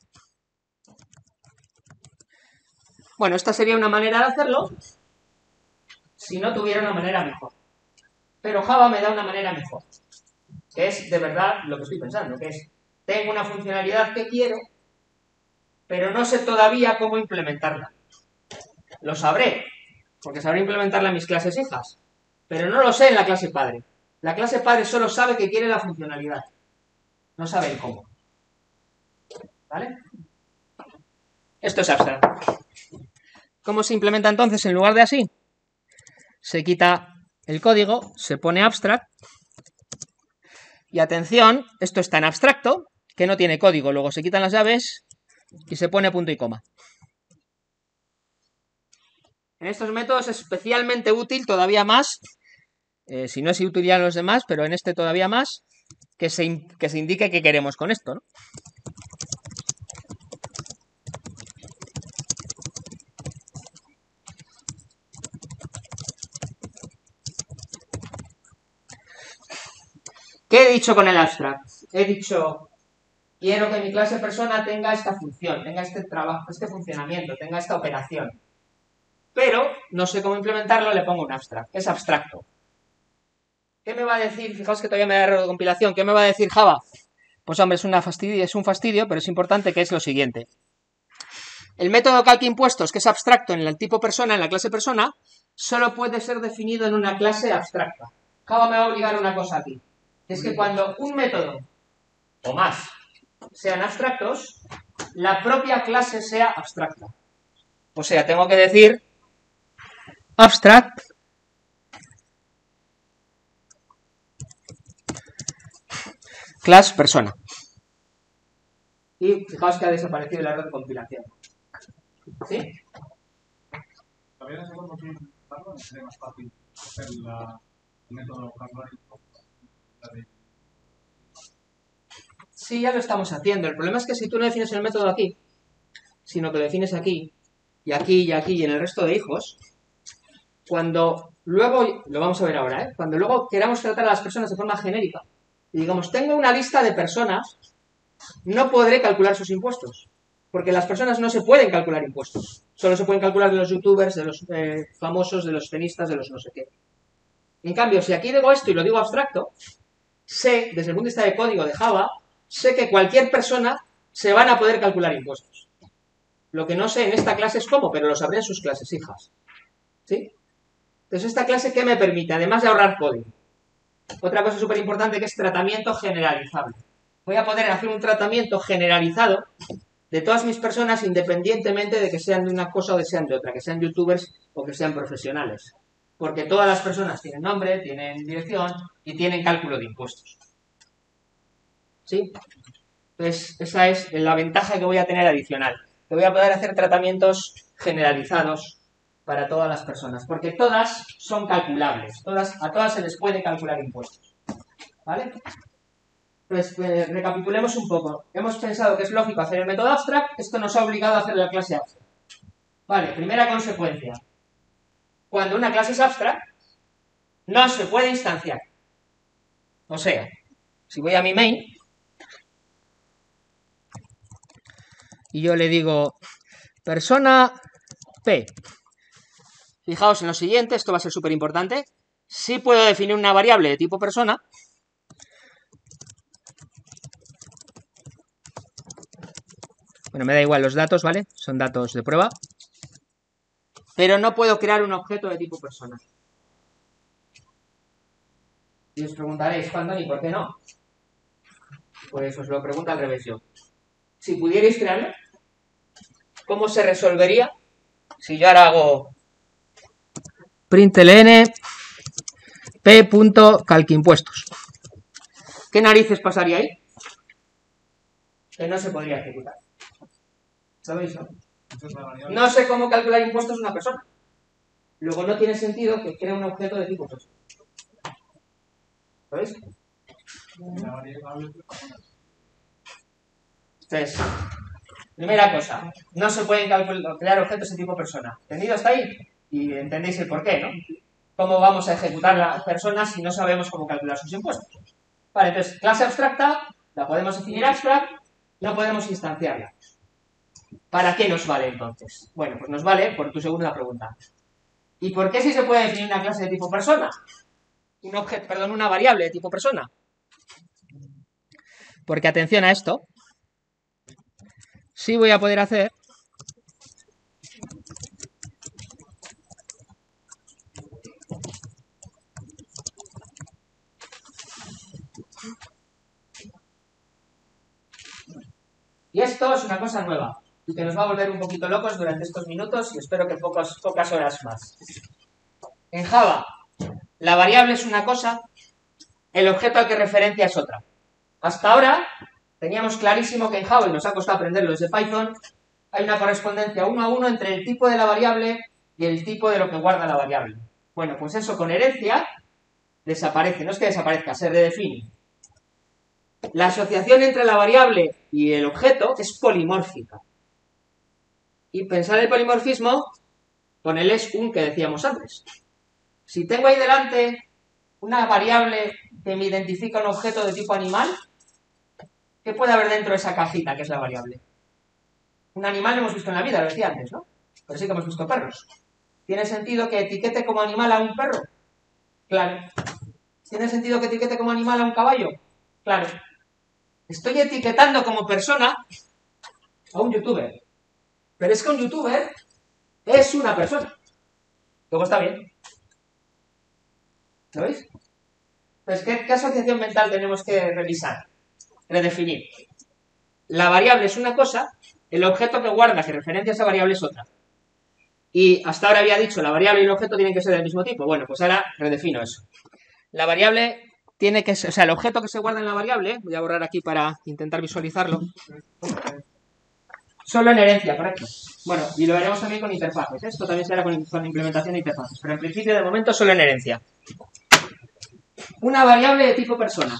Bueno, esta sería una manera de hacerlo si no tuviera una manera mejor. Pero Java me da una manera mejor, que es de verdad lo que estoy pensando, que es, tengo una funcionalidad que quiero, pero no sé todavía cómo implementarla. Lo sabré, porque sabré implementarla en mis clases hijas, pero no lo sé en la clase padre. La clase padre solo sabe que quiere la funcionalidad, no sabe el cómo. ¿Vale? Esto es abstracto. ¿Cómo se implementa entonces en lugar de así? Se quita el código, se pone abstract, y atención, esto está en abstracto, que no tiene código, luego se quitan las llaves y se pone punto y coma. En estos métodos es especialmente útil, todavía más, si no es útil ya en los demás, pero en este todavía más, que se indique qué queremos con esto, ¿no? ¿Qué he dicho con el abstract? He dicho, quiero que mi clase persona tenga esta función, tenga este trabajo, este funcionamiento, tenga esta operación. Pero no sé cómo implementarlo, le pongo un abstract. Es abstracto. ¿Qué me va a decir? Fijaos que todavía me da error de compilación. ¿Qué me va a decir Java? Pues hombre, es un fastidio, pero es importante, que es lo siguiente. El método calcImpuestos, que es abstracto en el tipo persona, en la clase persona, solo puede ser definido en una clase abstracta. Java me va a obligar a una cosa aquí. Es que cuando un método o más sean abstractos, la propia clase sea abstracta. O sea, tengo que decir abstract class persona. Y fijaos que ha desaparecido el error de compilación. ¿Sí? Todavía no sé cómo implementarlo, sería más fácil hacer el método calvárico. Sí, ya lo estamos haciendo. El problema es que si tú no defines el método aquí, sino que lo defines aquí, y aquí, y aquí, y en el resto de hijos, cuando luego, lo vamos a ver ahora, cuando luego queramos tratar a las personas de forma genérica, y digamos, tengo una lista de personas, no podré calcular sus impuestos, porque las personas no se pueden calcular impuestos, solo se pueden calcular de los youtubers, de los famosos, de los tenistas, de los no sé qué. En cambio, si aquí digo esto y lo digo abstracto, sé, desde el punto de vista de código de Java, sé que cualquier persona se van a poder calcular impuestos. Lo que no sé en esta clase es cómo, pero lo sabré en sus clases hijas. ¿Sí? Entonces, ¿esta clase qué me permite? Además de ahorrar código. Otra cosa súper importante, que es tratamiento generalizable. Voy a poder hacer un tratamiento generalizado de todas mis personas, independientemente de que sean de una cosa o que sean de otra, que sean youtubers o que sean profesionales. Porque todas las personas tienen nombre, tienen dirección y tienen cálculo de impuestos. ¿Sí? Entonces, esa es la ventaja que voy a tener adicional. Que voy a poder hacer tratamientos generalizados para todas las personas, porque todas son calculables, a todas se les puede calcular impuestos. ¿Vale? Pues recapitulemos un poco. Hemos pensado que es lógico hacer el método abstract, esto nos ha obligado a hacer la clase abstract. Vale, primera consecuencia. Cuando una clase es abstract, no se puede instanciar. O sea, si voy a mi main y yo le digo persona P, fijaos en lo siguiente, esto va a ser súper importante. Sí puedo definir una variable de tipo persona, bueno, me da igual los datos, ¿vale? Son datos de prueba, pero no puedo crear un objeto de tipo persona. Y os preguntaréis, ¿cuándo ni por qué no? Pues os lo pregunto al revés yo. Si pudierais crearlo, ¿cómo se resolvería si yo ahora hago println p.calcimpuestos? ¿Qué narices pasaría ahí? que no se podría ejecutar. ¿Sabéis, no? Entonces la variable. No sé cómo calcular impuestos una persona. Luego no tiene sentido que crea un objeto de tipo persona. ¿Sabéis? La variable es persona. Entonces, primera cosa, no se pueden crear objetos de tipo persona. ¿Entendido hasta ahí? Y entendéis el porqué, ¿no? ¿Cómo vamos a ejecutar las personas si no sabemos cómo calcular sus impuestos? Vale, entonces, clase abstracta, la podemos definir abstract, no podemos instanciarla. ¿Para qué nos vale entonces? Bueno, pues nos vale por tu segunda pregunta. ¿Y por qué si se puede definir una clase de tipo persona? Una variable de tipo persona. Porque atención a esto. Sí voy a poder hacer y esto es una cosa nueva y que nos va a volver un poquito locos durante estos minutos y espero que pocas horas más. En Java, la variable es una cosa, el objeto al que referencia es otra. Hasta ahora teníamos clarísimo que en Java, y nos ha costado aprenderlo desde Python, hay una correspondencia 1 a 1 entre el tipo de la variable y el tipo de lo que guarda la variable. Bueno, pues eso con herencia desaparece, no es que desaparezca, se redefine. La asociación entre la variable y el objeto es polimórfica. Y pensar el polimorfismo con el es un que decíamos antes. Si tengo ahí delante una variable que me identifica un objeto de tipo animal, ¿qué puede haber dentro de esa cajita que es la variable? Un animal lo hemos visto en la vida, lo decía antes, ¿no? Pero sí que hemos visto perros. ¿Tiene sentido que etiquete como animal a un perro? Claro. ¿Tiene sentido que etiquete como animal a un caballo? Claro. Estoy etiquetando como persona a un youtuber. Pero es que un youtuber es una persona. Luego está bien. ¿Lo veis? Pues, ¿qué asociación mental tenemos que revisar? Redefinir. La variable es una cosa, el objeto que guarda, que referencia a esa variable es otra. Y hasta ahora había dicho, la variable y el objeto tienen que ser del mismo tipo. Bueno, pues ahora redefino eso. La variable tiene que ser, o sea, el objeto que se guarda en la variable, voy a borrar aquí para intentar visualizarlo, solo en herencia, correcto. Bueno, y lo veremos también con interfaces. Esto también será con implementación de interfaces, pero en principio de momento solo en herencia. Una variable de tipo persona.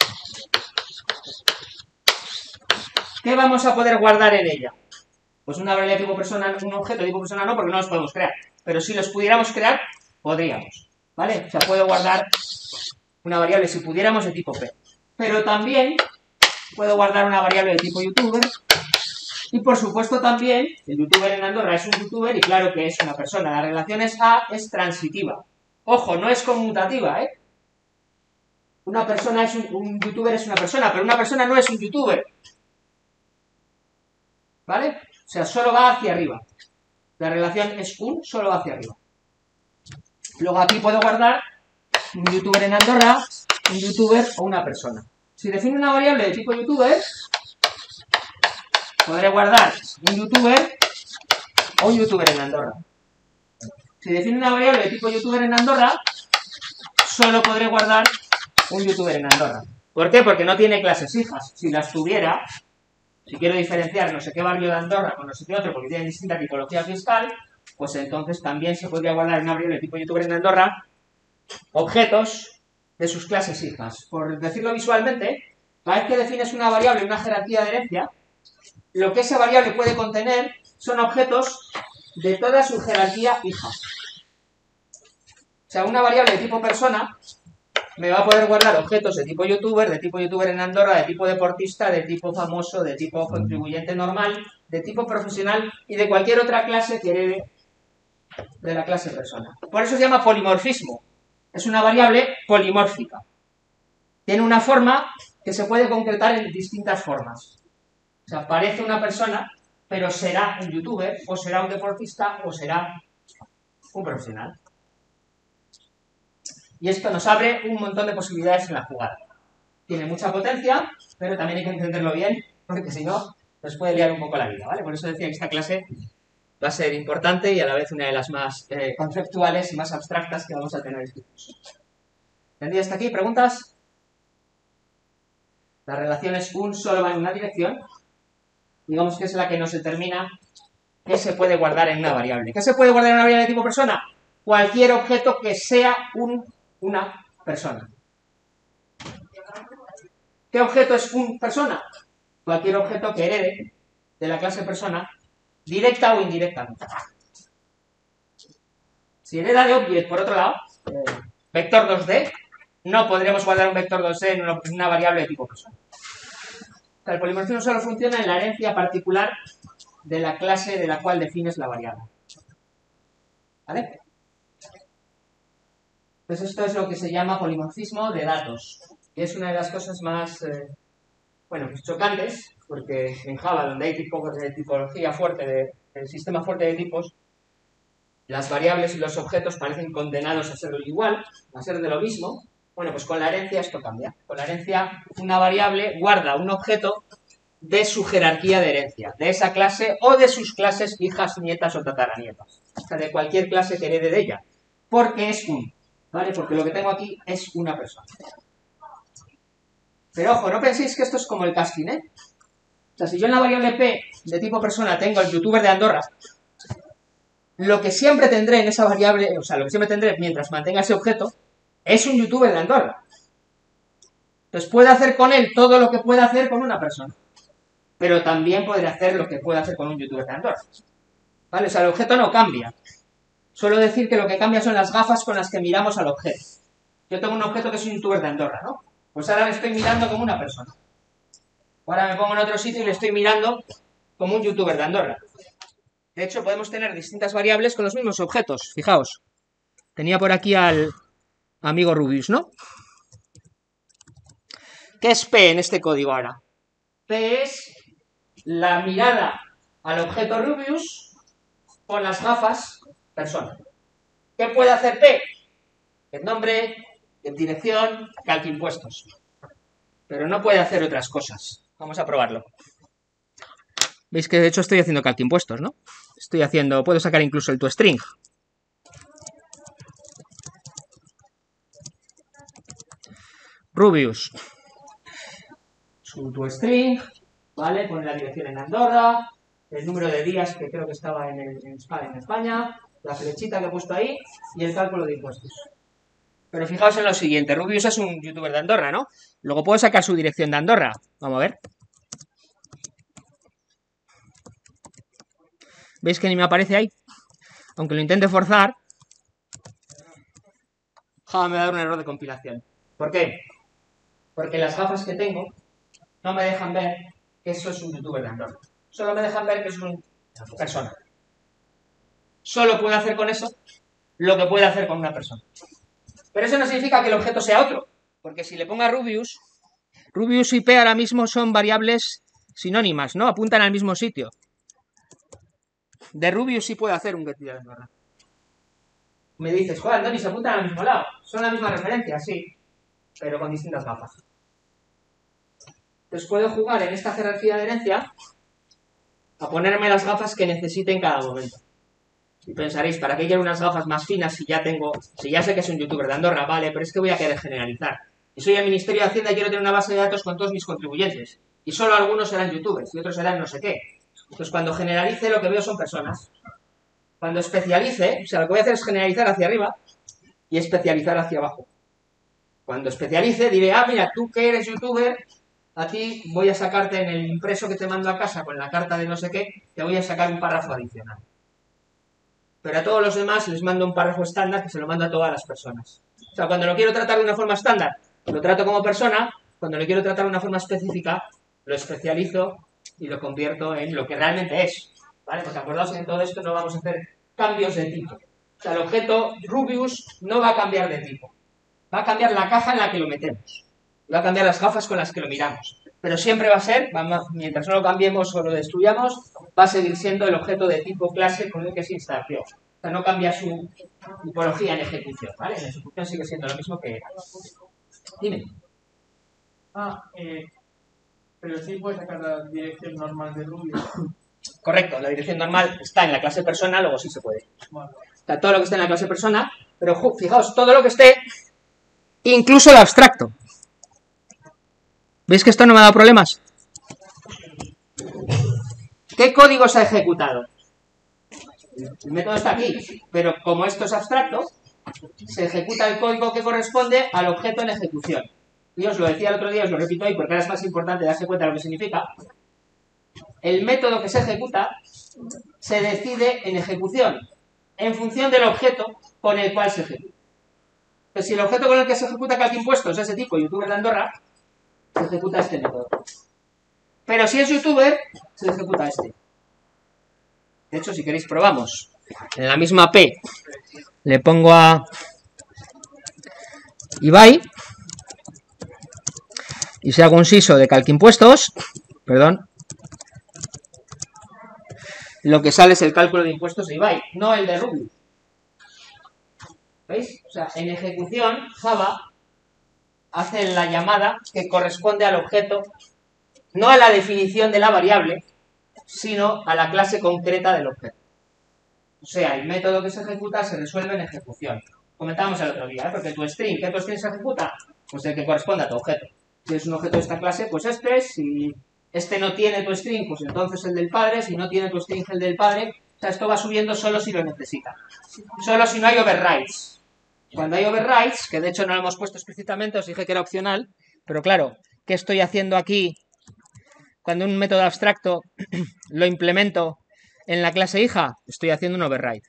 ¿Qué vamos a poder guardar en ella? Pues una variable de tipo persona, un objeto de tipo persona no, porque no los podemos crear. Pero si los pudiéramos crear, podríamos. ¿Vale? O sea, puedo guardar una variable, si pudiéramos, de tipo P. Pero también puedo guardar una variable de tipo youtuber. Y por supuesto también, el youtuber en Andorra es un youtuber y claro que es una persona. La relación es transitiva. Ojo, no es conmutativa, ¿eh? Una persona es un youtuber es una persona, pero una persona no es un youtuber. ¿Vale? O sea, solo va hacia arriba. La relación es solo va hacia arriba. Luego aquí puedo guardar un youtuber en Andorra, un youtuber o una persona. Si defino una variable de tipo youtuber, podré guardar un youtuber o un youtuber en Andorra. Si defino una variable de tipo youtuber en Andorra, solo podré guardar un youtuber en Andorra. ¿Por qué? Porque no tiene clases hijas. Si las tuviera, si quiero diferenciar no sé qué barrio de Andorra con no sé qué otro porque tienen distinta tipología fiscal, pues entonces también se podría guardar en una variable de tipo youtuber en Andorra objetos de sus clases hijas. Por decirlo visualmente, cada vez que defines una variable en una jerarquía de herencia, lo que esa variable puede contener son objetos de toda su jerarquía hija. O sea, una variable de tipo persona me va a poder guardar objetos de tipo youtuber en Andorra, de tipo deportista, de tipo famoso, de tipo contribuyente normal, de tipo profesional y de cualquier otra clase que herede de la clase persona. Por eso se llama polimorfismo. Es una variable polimórfica. Tiene una forma que se puede concretar en distintas formas. O sea, parece una persona, pero será un youtuber, o será un deportista, o será un profesional. Y esto nos abre un montón de posibilidades en la jugada. Tiene mucha potencia, pero también hay que entenderlo bien, porque si no, nos puede liar un poco la vida, ¿vale? Por eso decía que esta clase va a ser importante y a la vez una de las más conceptuales y más abstractas que vamos a tener este curso. ¿Entendido hasta aquí? ¿Preguntas? La relación es solo va en una dirección digamos que es la que nos determina qué se puede guardar en una variable. ¿Qué se puede guardar en una variable de tipo persona? Cualquier objeto que sea una persona. ¿Qué objeto es un persona? Cualquier objeto que herede de la clase persona, directa o indirectamente. Si hereda de object, por otro lado, vector 2D, no podremos guardar un vector 2D en una variable de tipo persona. O sea, el polimorfismo solo funciona en la herencia particular de la clase de la cual defines la variable. ¿Vale? Pues esto es lo que se llama polimorfismo de datos. Y es una de las cosas más, pues chocantes, porque en Java, donde hay tipología fuerte, el sistema fuerte de tipos, las variables y los objetos parecen condenados a ser igual, a ser de lo mismo. Bueno, pues con la herencia esto cambia. Con la herencia, una variable guarda un objeto de su jerarquía de herencia, de esa clase o de sus clases hijas, nietas o tataranietas. O sea, de cualquier clase que herede de ella. Porque es ¿vale? Porque lo que tengo aquí es una persona. Pero ojo, no penséis que esto es como el casting, ¿eh? O sea, si yo en la variable P de tipo persona tengo el youtuber de Andorra, lo que siempre tendré en esa variable, o sea, lo que siempre tendré mientras mantenga ese objeto, es un youtuber de Andorra. Entonces puedo hacer con él todo lo que pueda hacer con una persona. Pero también podré hacer lo que pueda hacer con un youtuber de Andorra. ¿Vale? O sea, el objeto no cambia. Suelo decir que lo que cambia son las gafas con las que miramos al objeto. Yo tengo un objeto que es un youtuber de Andorra, ¿no? Pues ahora le estoy mirando como una persona. Ahora me pongo en otro sitio y le estoy mirando como un youtuber de Andorra. De hecho, podemos tener distintas variables con los mismos objetos. Fijaos. Tenía por aquí al amigo Rubius, ¿no? ¿Qué es P en este código ahora? P es la mirada al objeto Rubius con las gafas persona. ¿Qué puede hacer P? El nombre, en dirección, calquimpuestos. Pero no puede hacer otras cosas. Vamos a probarlo. Veis que de hecho estoy haciendo calquimpuestos, ¿no? Puedo sacar incluso el toString. Rubius. Su toString, ¿vale? Pone la dirección en Andorra, el número de días que creo que estaba en España, la flechita que he puesto ahí y el cálculo de impuestos. Pero fijaos en lo siguiente, Rubius es un youtuber de Andorra, ¿no? Luego puedo sacar su dirección de Andorra. Vamos a ver. ¿Veis que ni me aparece ahí? Aunque lo intente forzar, Java me va a dar un error de compilación. ¿Por qué? Porque las gafas que tengo no me dejan ver que eso es un youtuber de Andorra. Solo me dejan ver que es una persona. Solo puedo hacer con eso lo que puede hacer con una persona. Pero eso no significa que el objeto sea otro. Porque si le pongo a Rubius y P ahora mismo son variables sinónimas, ¿no? Apuntan al mismo sitio. De Rubius sí puedo hacer un get de Andorra. Me dices, joder, Andoni, se apuntan al mismo lado. Son la misma referencia, sí. Pero con distintas gafas. Entonces puedo jugar en esta jerarquía de herencia a ponerme las gafas que necesite en cada momento. Y pensaréis, ¿para qué quiero unas gafas más finas si ya sé que es un youtuber de Andorra? Vale, pero es que voy a querer generalizar. Y soy el Ministerio de Hacienda y quiero tener una base de datos con todos mis contribuyentes. Y solo algunos serán youtubers y otros serán no sé qué. Entonces cuando generalice lo que veo son personas. Cuando especialice, o sea, lo que voy a hacer es generalizar hacia arriba y especializar hacia abajo. Cuando especialice diré, mira, tú que eres youtuber, a ti voy a sacarte en el impreso que te mando a casa con la carta de no sé qué, te voy a sacar un párrafo adicional. Pero a todos los demás les mando un párrafo estándar que se lo mando a todas las personas. O sea, cuando lo quiero tratar de una forma estándar, lo trato como persona. Cuando lo quiero tratar de una forma específica, lo especializo y lo convierto en lo que realmente es. ¿Vale? Pues acordaos que en todo esto no vamos a hacer cambios de tipo. O sea, el objeto Rubius no va a cambiar de tipo. Va a cambiar la caja en la que lo metemos. Va a cambiar las gafas con las que lo miramos. Pero siempre va a ser, mientras no lo cambiemos o lo destruyamos, va a seguir siendo el objeto de tipo clase con el que se instalación. O sea, no cambia su tipología en ejecución, ¿vale? En ejecución sigue siendo lo mismo que era. Dime. Pero sí puedes sacar la dirección normal de Rubius. Correcto, la dirección normal está en la clase persona, luego sí se puede. Vale. Está todo lo que esté en la clase persona, pero fijaos, todo lo que esté, incluso el abstracto. ¿Veis que esto no me ha dado problemas? ¿qué código se ha ejecutado? El método está aquí, pero como esto es abstracto, se ejecuta el código que corresponde al objeto en ejecución. Y os lo decía el otro día, os lo repito hoy porque ahora es más importante darse cuenta de lo que significa. El método que se ejecuta se decide en ejecución, en función del objeto con el cual se ejecuta. Pues si el objeto con el que se ejecuta calquimpuestos es ese tipo, youtuber de Andorra, se ejecuta este método. Pero si es youtuber, se ejecuta este. De hecho, si queréis probamos. En la misma P le pongo a Ibai y si hago un siso de calquimpuestos, perdón, lo que sale es el cálculo de impuestos de Ibai, no el de Ruby. ¿Veis? O sea, en ejecución, Java hace la llamada que corresponde al objeto, no a la definición de la variable, sino a la clase concreta del objeto. O sea, el método que se ejecuta se resuelve en ejecución. Comentábamos el otro día, porque tu string, ¿qué tu string se ejecuta? Pues el que corresponde a tu objeto. Si es un objeto de esta clase, pues este. Si este no tiene tu string, pues entonces el del padre. Si no tiene tu string, el del padre. O sea, esto va subiendo solo si lo necesita. Solo si no hay overrides. Cuando hay overrides, que de hecho no lo hemos puesto explícitamente, os dije que era opcional, pero claro, ¿qué estoy haciendo aquí? Cuando un método abstracto lo implemento en la clase hija, estoy haciendo un override.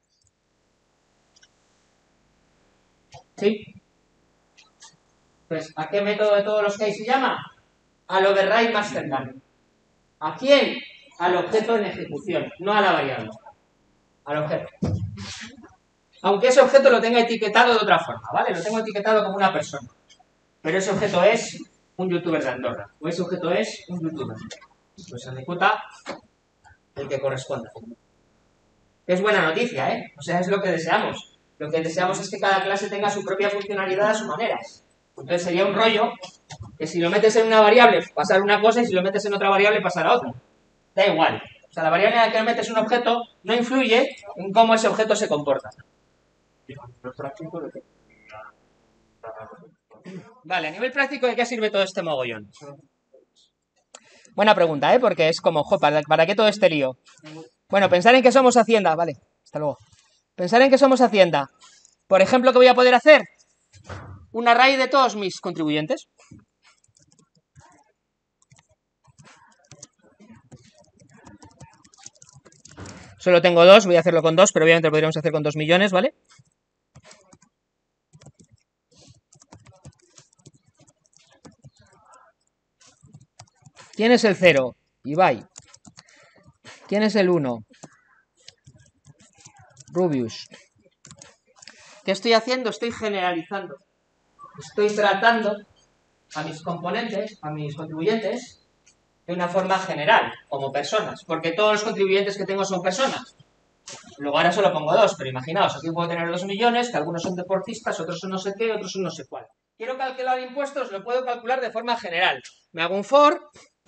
¿Sí? Pues, ¿a qué método de todos los que hay se llama? Al override más cercano. ¿A quién? Al objeto en ejecución, no a la variable. Al objeto. Aunque ese objeto lo tenga etiquetado de otra forma, ¿vale? Lo tengo etiquetado como una persona. Pero ese objeto es un youtuber de Andorra. O ese objeto es un youtuber. Pues se ejecuta el que corresponda. Es buena noticia, ¿eh? O sea, es lo que deseamos. Lo que deseamos es que cada clase tenga su propia funcionalidad a su manera. Entonces sería un rollo que si lo metes en una variable pasar una cosa y si lo metes en otra variable pasará otra. Da igual. O sea, la variable en la que metes un objeto no influye en cómo ese objeto se comporta. Vale, a nivel práctico, ¿de qué sirve todo este mogollón? Buena pregunta, ¿eh? Porque es como, jo, ¿para qué todo este lío? Bueno, pensar en que somos Hacienda, vale, hasta luego. Pensar en que somos Hacienda. Por ejemplo, ¿qué voy a poder hacer? Un array de todos mis contribuyentes. Solo tengo 2, voy a hacerlo con 2, pero obviamente lo podríamos hacer con 2 millones, ¿vale? ¿Quién es el 0? Ibai. ¿Quién es el 1? Rubius. ¿Qué estoy haciendo? Estoy generalizando. Estoy tratando a mis componentes, a mis contribuyentes, de una forma general, como personas, porque todos los contribuyentes que tengo son personas. Luego ahora solo pongo 2, pero imaginaos, aquí puedo tener 2 millones, que algunos son deportistas, otros son no sé qué, otros son no sé cuál. Quiero calcular impuestos, lo puedo calcular de forma general. Me hago un for.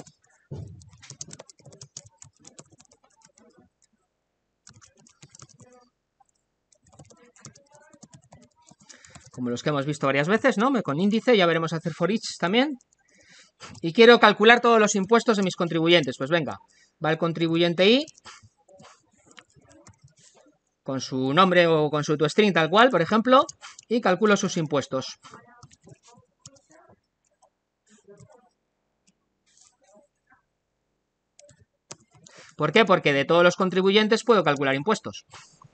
Como los que hemos visto varias veces, ¿no? Con índice, ya veremos hacer for each también. Y quiero calcular todos los impuestos de mis contribuyentes. Pues venga, va el contribuyente I, con su nombre o con su toString tal cual, por ejemplo, y calculo sus impuestos. ¿Por qué? Porque de todos los contribuyentes puedo calcular impuestos.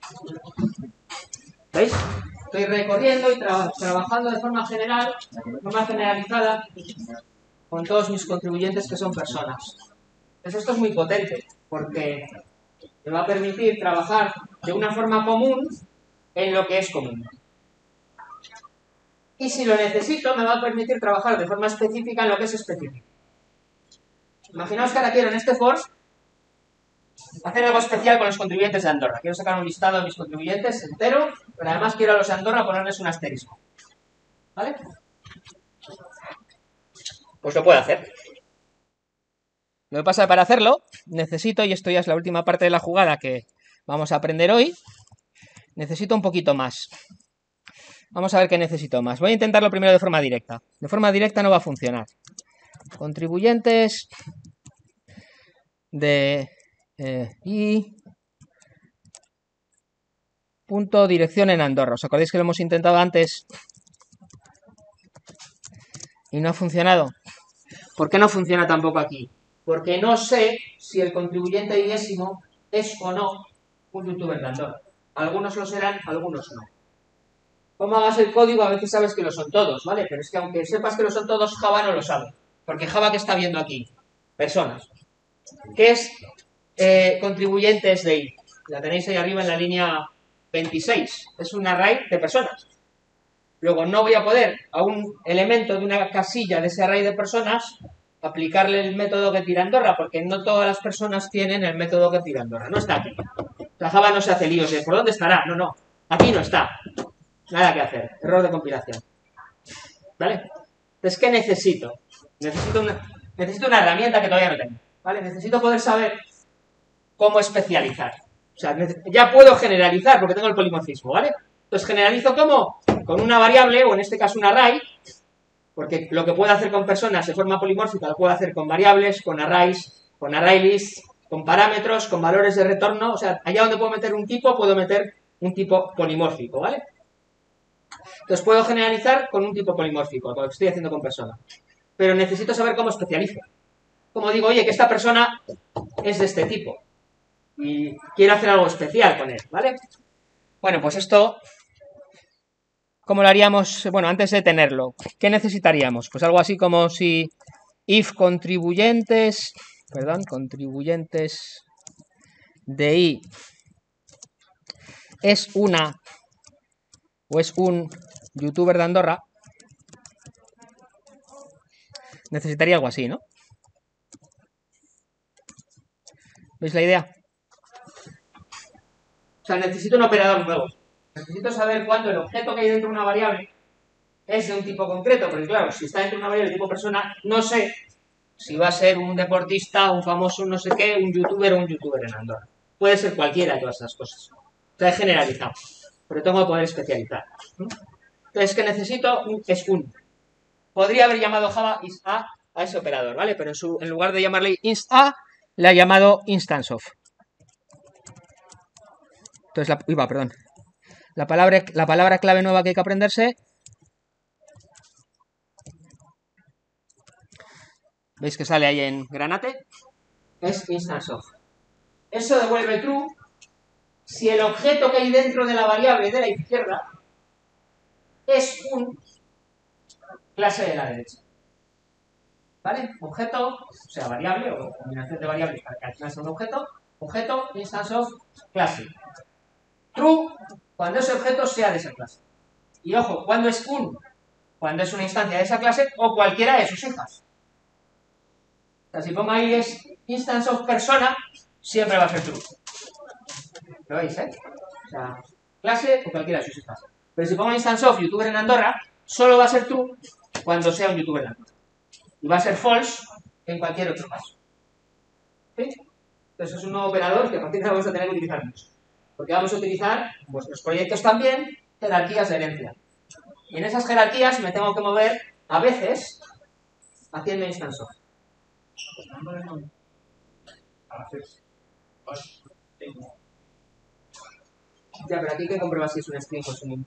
¿Veis? Estoy recorriendo y trabajando de forma general, de forma generalizada, con todos mis contribuyentes que son personas. Entonces esto es muy potente, porque me va a permitir trabajar de una forma común en lo que es común. Y si lo necesito, me va a permitir trabajar de forma específica en lo que es específico. Imaginaos que ahora quiero en este for hacer algo especial con los contribuyentes de Andorra. Quiero sacar un listado de mis contribuyentes entero, pero además quiero a los de Andorra ponerles un asterisco. ¿Vale? Pues lo puedo hacer. Lo que pasa es que para hacerlo necesito, y esto ya es la última parte de la jugada que vamos a aprender hoy, necesito un poquito más. Vamos a ver qué necesito más. Voy a intentarlo primero de forma directa. De forma directa no va a funcionar. Contribuyentes de y punto dirección en Andorra. ¿Os acordáis que lo hemos intentado antes y no ha funcionado? ¿Por qué no funciona tampoco aquí? Porque no sé si el contribuyente diésimo es o no un youtuber de Andorra. Algunos lo serán, algunos no. Como hagas el código, a veces sabes que lo son todos, ¿vale? Pero es que aunque sepas que lo son todos, Java no lo sabe. Porque Java, ¿qué está viendo aquí? Personas. ¿Qué es contribuyentes de I? La tenéis ahí arriba en la línea 26. Es un array de personas. Luego no voy a poder a un elemento de una casilla de ese array de personas aplicarle el método getIrAndorra, porque no todas las personas tienen el método getIrAndorra. No está aquí. La Java no se hace líos de ¿por dónde estará? No, no. Aquí no está. Nada que hacer. Error de compilación. ¿Vale? Entonces, ¿qué necesito? Necesito una herramienta que todavía no tengo. ¿Vale? Necesito poder saber cómo especializar. O sea, ya puedo generalizar porque tengo el polimorfismo, ¿vale? Entonces, ¿generalizo cómo? Con una variable, o en este caso un array, porque lo que puedo hacer con personas de forma polimórfica lo puedo hacer con variables, con arrays, con arrayList, con parámetros, con valores de retorno. O sea, allá donde puedo meter un tipo, puedo meter un tipo polimórfico, ¿vale? Entonces puedo generalizar con un tipo polimórfico, lo que estoy haciendo con personas. Pero necesito saber cómo especializo. Como digo, oye, que esta persona es de este tipo y quiero hacer algo especial con él, ¿vale? Bueno, pues esto, ¿cómo lo haríamos? Bueno, antes de tenerlo, ¿qué necesitaríamos? Pues algo así como si if contribuyentes de I es una o es un youtuber de Andorra, necesitaría algo así, ¿no? ¿Veis la idea? O sea, necesito un operador nuevo. Necesito saber cuándo el objeto que hay dentro de una variable es de un tipo concreto, porque claro, si está dentro de una variable de tipo persona, no sé si va a ser un deportista, un famoso no sé qué, un youtuber o un youtuber en Andorra. Puede ser cualquiera de todas esas cosas. O sea, es generalizado, pero tengo que poder especializar. Entonces, ¿qué necesito? Es un. Podría haber llamado Java isA a ese operador, ¿vale? Pero en lugar de llamarle instA, le ha llamado instanceOf. Entonces, la palabra clave nueva que hay que aprenderse, ¿veis que sale ahí en granate? Es instanceOf. Eso devuelve true si el objeto que hay dentro de la variable de la izquierda es un clase de la derecha. ¿Vale? Objeto, o sea, variable o combinación de variables para que al final sea un objeto, instanceOf, clase. True, cuando ese objeto sea de esa clase. Y ojo, ¿cuándo es un? Cuando es una instancia de esa clase o cualquiera de sus hijas. O sea, si pongo ahí es instanceOf persona, siempre va a ser true. ¿Lo veis, O sea, clase o cualquiera de sus hijas. Pero si pongo instanceOf youtuber en Andorra, solo va a ser true cuando sea un youtuber en Andorra. Y va a ser false en cualquier otro caso. ¿Sí? Entonces es un nuevo operador que a partir de ahora vamos a tener que utilizar mucho. Porque vamos a utilizar, en vuestros proyectos también, jerarquías de herencia. Y en esas jerarquías me tengo que mover, a veces, haciendo instanceOf. Ya, pero aquí hay que comprobar si es un string o es un int.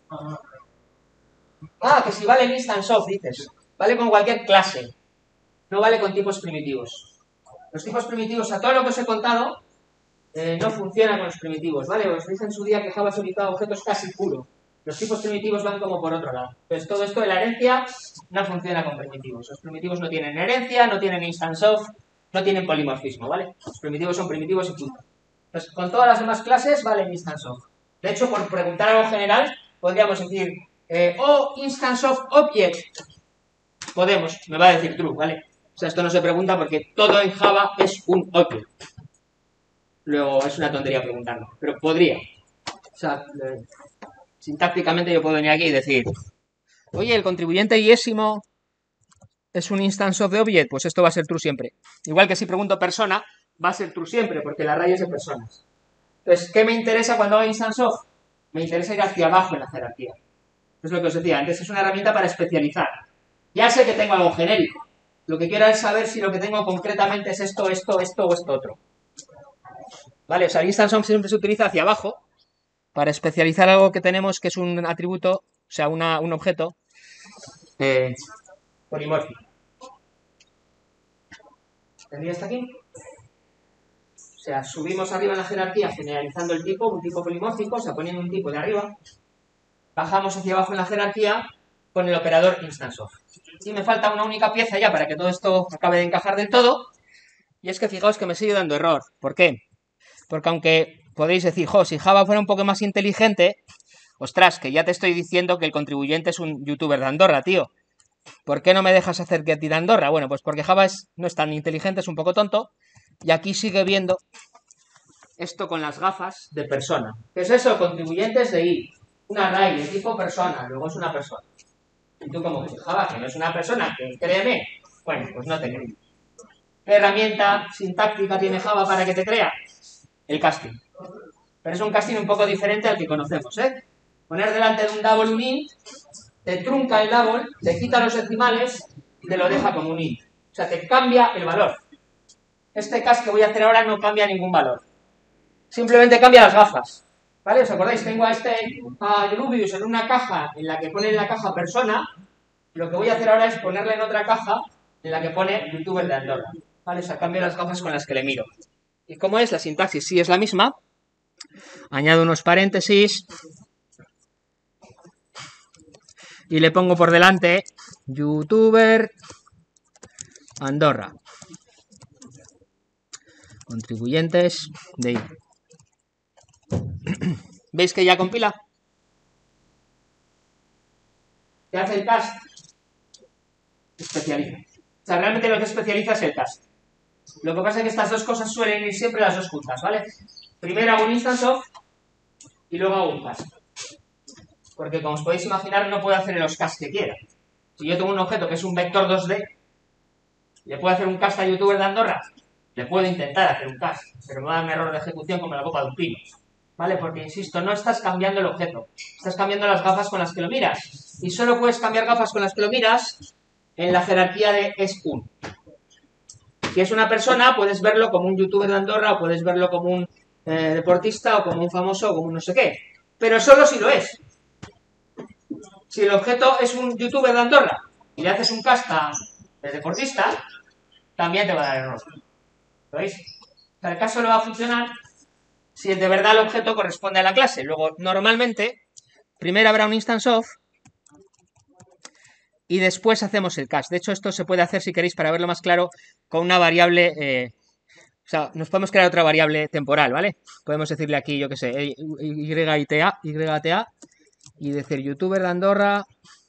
Que si vale en instanceOf, dices. Vale con cualquier clase. No vale con tipos primitivos. Los tipos primitivos, a todo lo que os he contado, no funciona con los primitivos, ¿vale? Os dije en su día que Java ha solicitado objetos casi puros. Los tipos primitivos van como por otro lado. Entonces todo esto de la herencia no funciona con primitivos. Los primitivos no tienen herencia, no tienen instanceOf, no tienen polimorfismo, ¿vale? Los primitivos son primitivos y punto. Entonces con todas las demás clases vale instanceOf. De hecho, por preguntar algo general, podríamos decir instanceOf object. Podemos, me va a decir true, ¿vale? O sea, esto no se pregunta porque todo en Java es un object. Luego es una tontería preguntarlo, pero podría. O sea, sintácticamente yo puedo venir aquí y decir, oye, el contribuyente iésimo es un instanceOf de object, pues esto va a ser true siempre. Igual que si pregunto persona, va a ser true siempre, porque la array es de personas. Entonces, ¿qué me interesa cuando hago instanceOf? Me interesa ir hacia abajo en la jerarquía. Es lo que os decía antes, es una herramienta para especializar. Ya sé que tengo algo genérico. Lo que quiero es saber si lo que tengo concretamente es esto o esto otro. ¿Vale? O sea, el instance of siempre se utiliza hacia abajo para especializar algo que tenemos que es un atributo, o sea, un objeto polimórfico. ¿Entendí hasta aquí? O sea, subimos arriba en la jerarquía generalizando el tipo, un tipo polimórfico, o sea, poniendo un tipo de arriba. Bajamos hacia abajo en la jerarquía con el operador instance of. Y me falta una única pieza ya para que todo esto acabe de encajar del todo. Y es que fijaos que me sigue dando error. ¿Por qué? Porque aunque podéis decir, jo, si Java fuera un poco más inteligente, ostras, que ya te estoy diciendo que el contribuyente es un youtuber de Andorra, tío. ¿Por qué no me dejas hacer getty de Andorra? Bueno, pues porque Java no es tan inteligente, es un poco tonto. Y aquí sigue viendo esto con las gafas de persona. ¿Qué es eso? Contribuyentes de i. Un array de tipo persona, luego es una persona. Y tú como que Java, que no es una persona, que créeme, bueno, pues no te creo. ¿Qué herramienta sintáctica tiene Java para que te crea? El casting. Pero es un casting un poco diferente al que conocemos, ¿eh? Poner delante de un double un int, te trunca el double, te quita los decimales y te lo deja como un int. O sea, te cambia el valor. Este cast que voy a hacer ahora no cambia ningún valor. Simplemente cambia las gafas. ¿Vale? ¿Os acordáis? Tengo a Rubius en una caja en la que pone en la caja persona. Lo que voy a hacer ahora es ponerle en otra caja en la que pone youtuber de Andorra. ¿Vale? O sea, cambio las gafas con las que le miro. ¿Y cómo es? La sintaxis sí es la misma. Añado unos paréntesis. Y le pongo por delante youtuber Andorra. Contribuyentes de I. ¿Veis que ya compila? ¿Qué hace el cast? Especializa. O sea, realmente lo que especializa es el cast. Lo que pasa es que estas dos cosas suelen ir siempre las dos juntas, ¿vale? Primero hago un instance of y luego hago un cast. Porque como os podéis imaginar, no puedo hacer los casts que quiera. Si yo tengo un objeto que es un vector 2D, ¿le puedo hacer un cast a youtuber de Andorra? Le puedo intentar hacer un cast, pero me va a dar un error de ejecución como la copa de un pino. ¿Vale? Porque, insisto, no estás cambiando el objeto, estás cambiando las gafas con las que lo miras. Y solo puedes cambiar gafas con las que lo miras en la jerarquía de es1. Si es una persona, puedes verlo como un youtuber de Andorra, o puedes verlo como un deportista, o como un famoso, o como un no sé qué. Pero solo si lo es. Si el objeto es un youtuber de Andorra y le haces un cast de deportista, también te va a dar error. ¿Lo veis? O sea, el caso no va a funcionar si de verdad el objeto corresponde a la clase. Luego, normalmente, primero habrá un instance of y después hacemos el cast. De hecho, esto se puede hacer, si queréis, para verlo más claro, con una variable... o sea, nos podemos crear otra variable temporal, ¿vale? Podemos decirle aquí, yo qué sé, YTA, y decir youtuber de Andorra,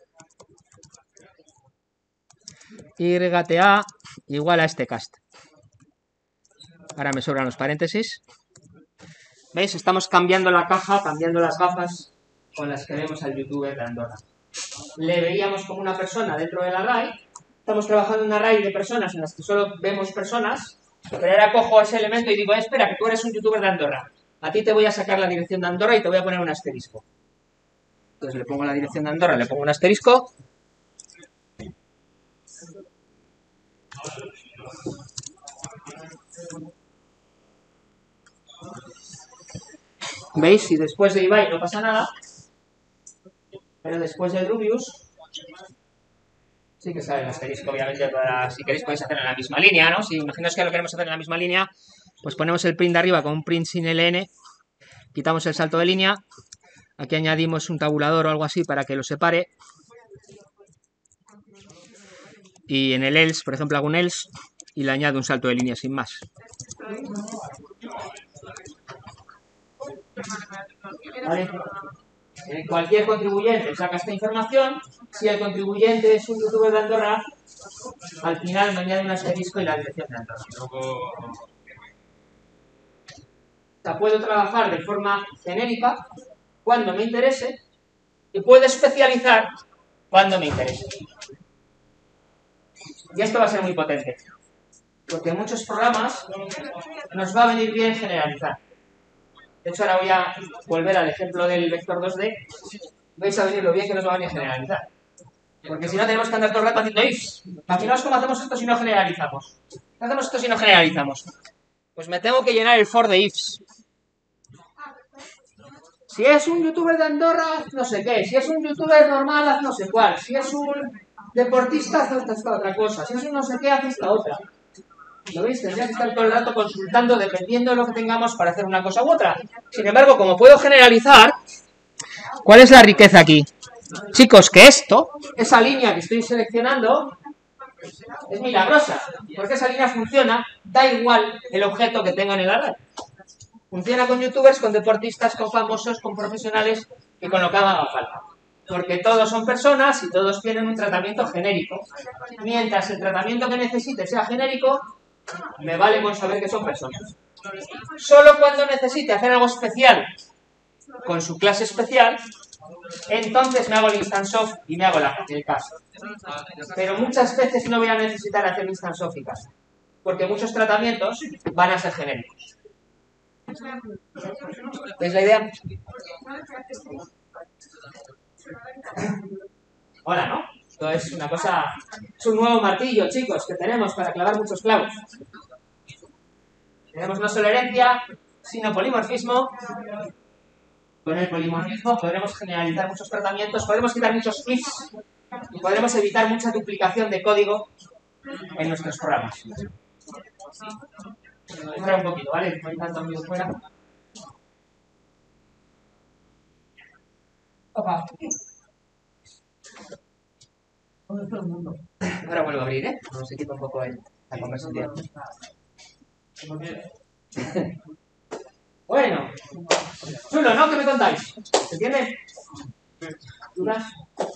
YTA, igual a este cast. Ahora me sobran los paréntesis. ¿Veis? Estamos cambiando la caja, cambiando las gafas con las que vemos al youtuber de Andorra. Le veíamos como una persona dentro del array. Estamos trabajando en un array de personas en las que solo vemos personas. Pero ahora cojo ese elemento y digo, espera, que tú eres un youtuber de Andorra. A ti te voy a sacar la dirección de Andorra y te voy a poner un asterisco. Entonces le pongo la dirección de Andorra, le pongo un asterisco. ¿Veis? Y después de Ibai no pasa nada. Pero después del Rubius sí que sale el asterisco, obviamente, para, si queréis podéis hacer en la misma línea, ¿no? Si imaginaos que lo queremos hacer en la misma línea, pues ponemos el print de arriba con un print sin ln, quitamos el salto de línea, aquí añadimos un tabulador o algo así para que lo separe, y en el else, por ejemplo, hago un else y le añado un salto de línea sin más. ¿Vale? Cualquier contribuyente saca esta información. Si el contribuyente es un youtuber de Andorra, al final me añade un asterisco y la dirección de Andorra. O sea, puedo trabajar de forma genérica cuando me interese y puedo especializar cuando me interese. Y esto va a ser muy potente, porque en muchos programas nos va a venir bien generalizar. De hecho, ahora voy a volver al ejemplo del vector 2D. Vais a venir lo bien que nos va a venir generalizar. Porque si no, tenemos que andar todo el rato haciendo ifs. Imaginaos cómo hacemos esto si no generalizamos. ¿Qué hacemos esto si no generalizamos? pues me tengo que llenar el for de ifs. Si es un youtuber de Andorra, haz no sé qué. Si es un youtuber normal, haz no sé cuál. Si es un deportista, haz esta otra cosa. Si es un no sé qué, haz esta otra. ¿Lo veis? Tendría que estar todo el rato consultando dependiendo de lo que tengamos para hacer una cosa u otra. Sin embargo, como puedo generalizar, ¿cuál es la riqueza aquí? Chicos, que esto, esa línea que estoy seleccionando, es milagrosa. Porque esa línea funciona, da igual el objeto que tenga en el array. Funciona con youtubers, con deportistas, con famosos, con profesionales y con lo que haga falta. Porque todos son personas y todos tienen un tratamiento genérico. Mientras el tratamiento que necesite sea genérico, me vale con saber que son personas. Solo cuando necesite hacer algo especial con su clase especial, entonces me hago el instance of y me hago el caso. Pero muchas veces no voy a necesitar hacer instance of y caso. Porque muchos tratamientos van a ser genéricos. ¿Veis la idea? Hola, ¿no? Esto es una cosa... Es un nuevo martillo, chicos, que tenemos para clavar muchos clavos. Tenemos no solo herencia, sino polimorfismo. Con el polimorfismo podremos generalizar muchos tratamientos, podremos quitar muchos ifs y podremos evitar mucha duplicación de código en nuestros programas. Ahora un poquito, ¿vale? No hay tanto ruido fuera. Opa. Ahora vuelvo a abrir, ¿eh? No se quita un poco la conversación. Bueno, chulo, ¿no? ¿Qué me contáis? ¿Se entiende? ¿Dudas?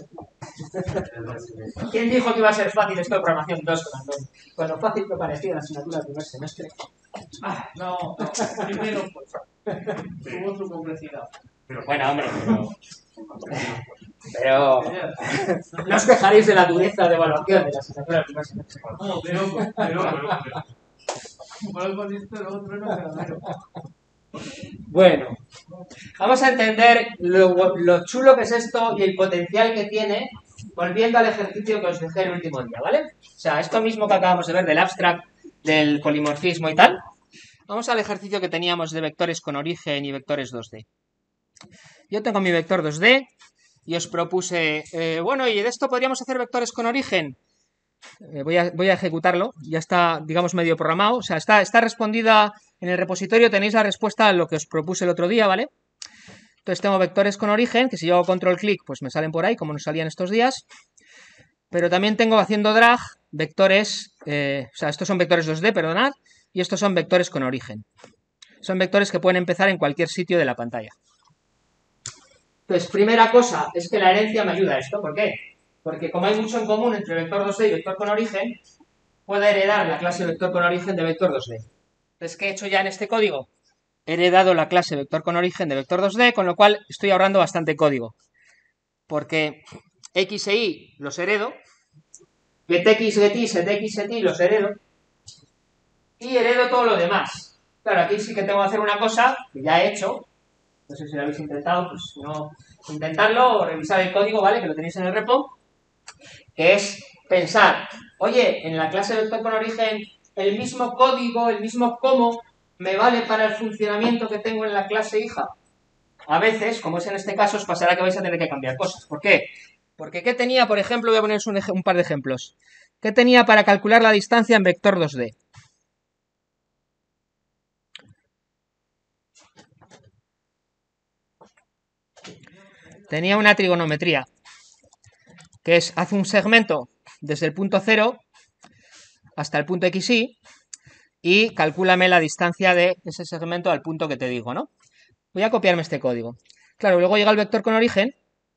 ¿Quién dijo que iba a ser fácil esto de programación 2 con Antonio? Bueno, fácil que parecía la asignatura del primer semestre. No, primero tuvo su complejidad. Bueno, hombre, pero no os quejaréis de la dureza de evaluación de la asignatura del primer semestre. No, pero. Por con esto, lo otro no, pero. Bueno, vamos a entender lo chulo que es esto y el potencial que tiene volviendo al ejercicio que os dejé el último día, ¿vale? O sea, esto mismo que acabamos de ver del abstract, del polimorfismo y tal, vamos al ejercicio que teníamos de vectores con origen y vectores 2D. Yo tengo mi vector 2D y os propuse, bueno, ¿y de esto podríamos hacer vectores con origen? Voy a ejecutarlo, ya está, digamos, medio programado, o sea, está respondida en el repositorio, tenéis la respuesta a lo que os propuse el otro día, ¿vale? Entonces tengo vectores con origen, que si yo hago control clic, pues me salen por ahí, como nos salían estos días, pero también tengo haciendo drag vectores, o sea, estos son vectores 2D, perdonad, y estos son vectores con origen. Son vectores que pueden empezar en cualquier sitio de la pantalla. Entonces, primera cosa, es que la herencia me ayuda a esto, ¿por qué? Porque como hay mucho en común entre vector 2D y vector con origen, puedo heredar la clase vector con origen de vector 2D. Entonces, ¿qué he hecho ya en este código? He heredado la clase vector con origen de vector 2D, con lo cual estoy ahorrando bastante código. Porque X e Y los heredo, getX, getY, setX, setY los heredo, y heredo todo lo demás. Claro, aquí sí que tengo que hacer una cosa que ya he hecho, no sé si lo habéis intentado, pues no, intentarlo o revisar el código, ¿vale? Que lo tenéis en el repo, que es pensar, oye, en la clase vector con origen, el mismo código, el mismo cómo, me vale para el funcionamiento que tengo en la clase hija. A veces, como es en este caso, os pasará que vais a tener que cambiar cosas. ¿Por qué? Porque ¿qué tenía, por ejemplo, voy a poneros un par de ejemplos? ¿Qué tenía para calcular la distancia en vector 2D? Tenía una trigonometría, que es, hace un segmento desde el punto 0 hasta el punto XY y calcúlame la distancia de ese segmento al punto que te digo, ¿no? Voy a copiarme este código. Claro, luego llega el vector con origen.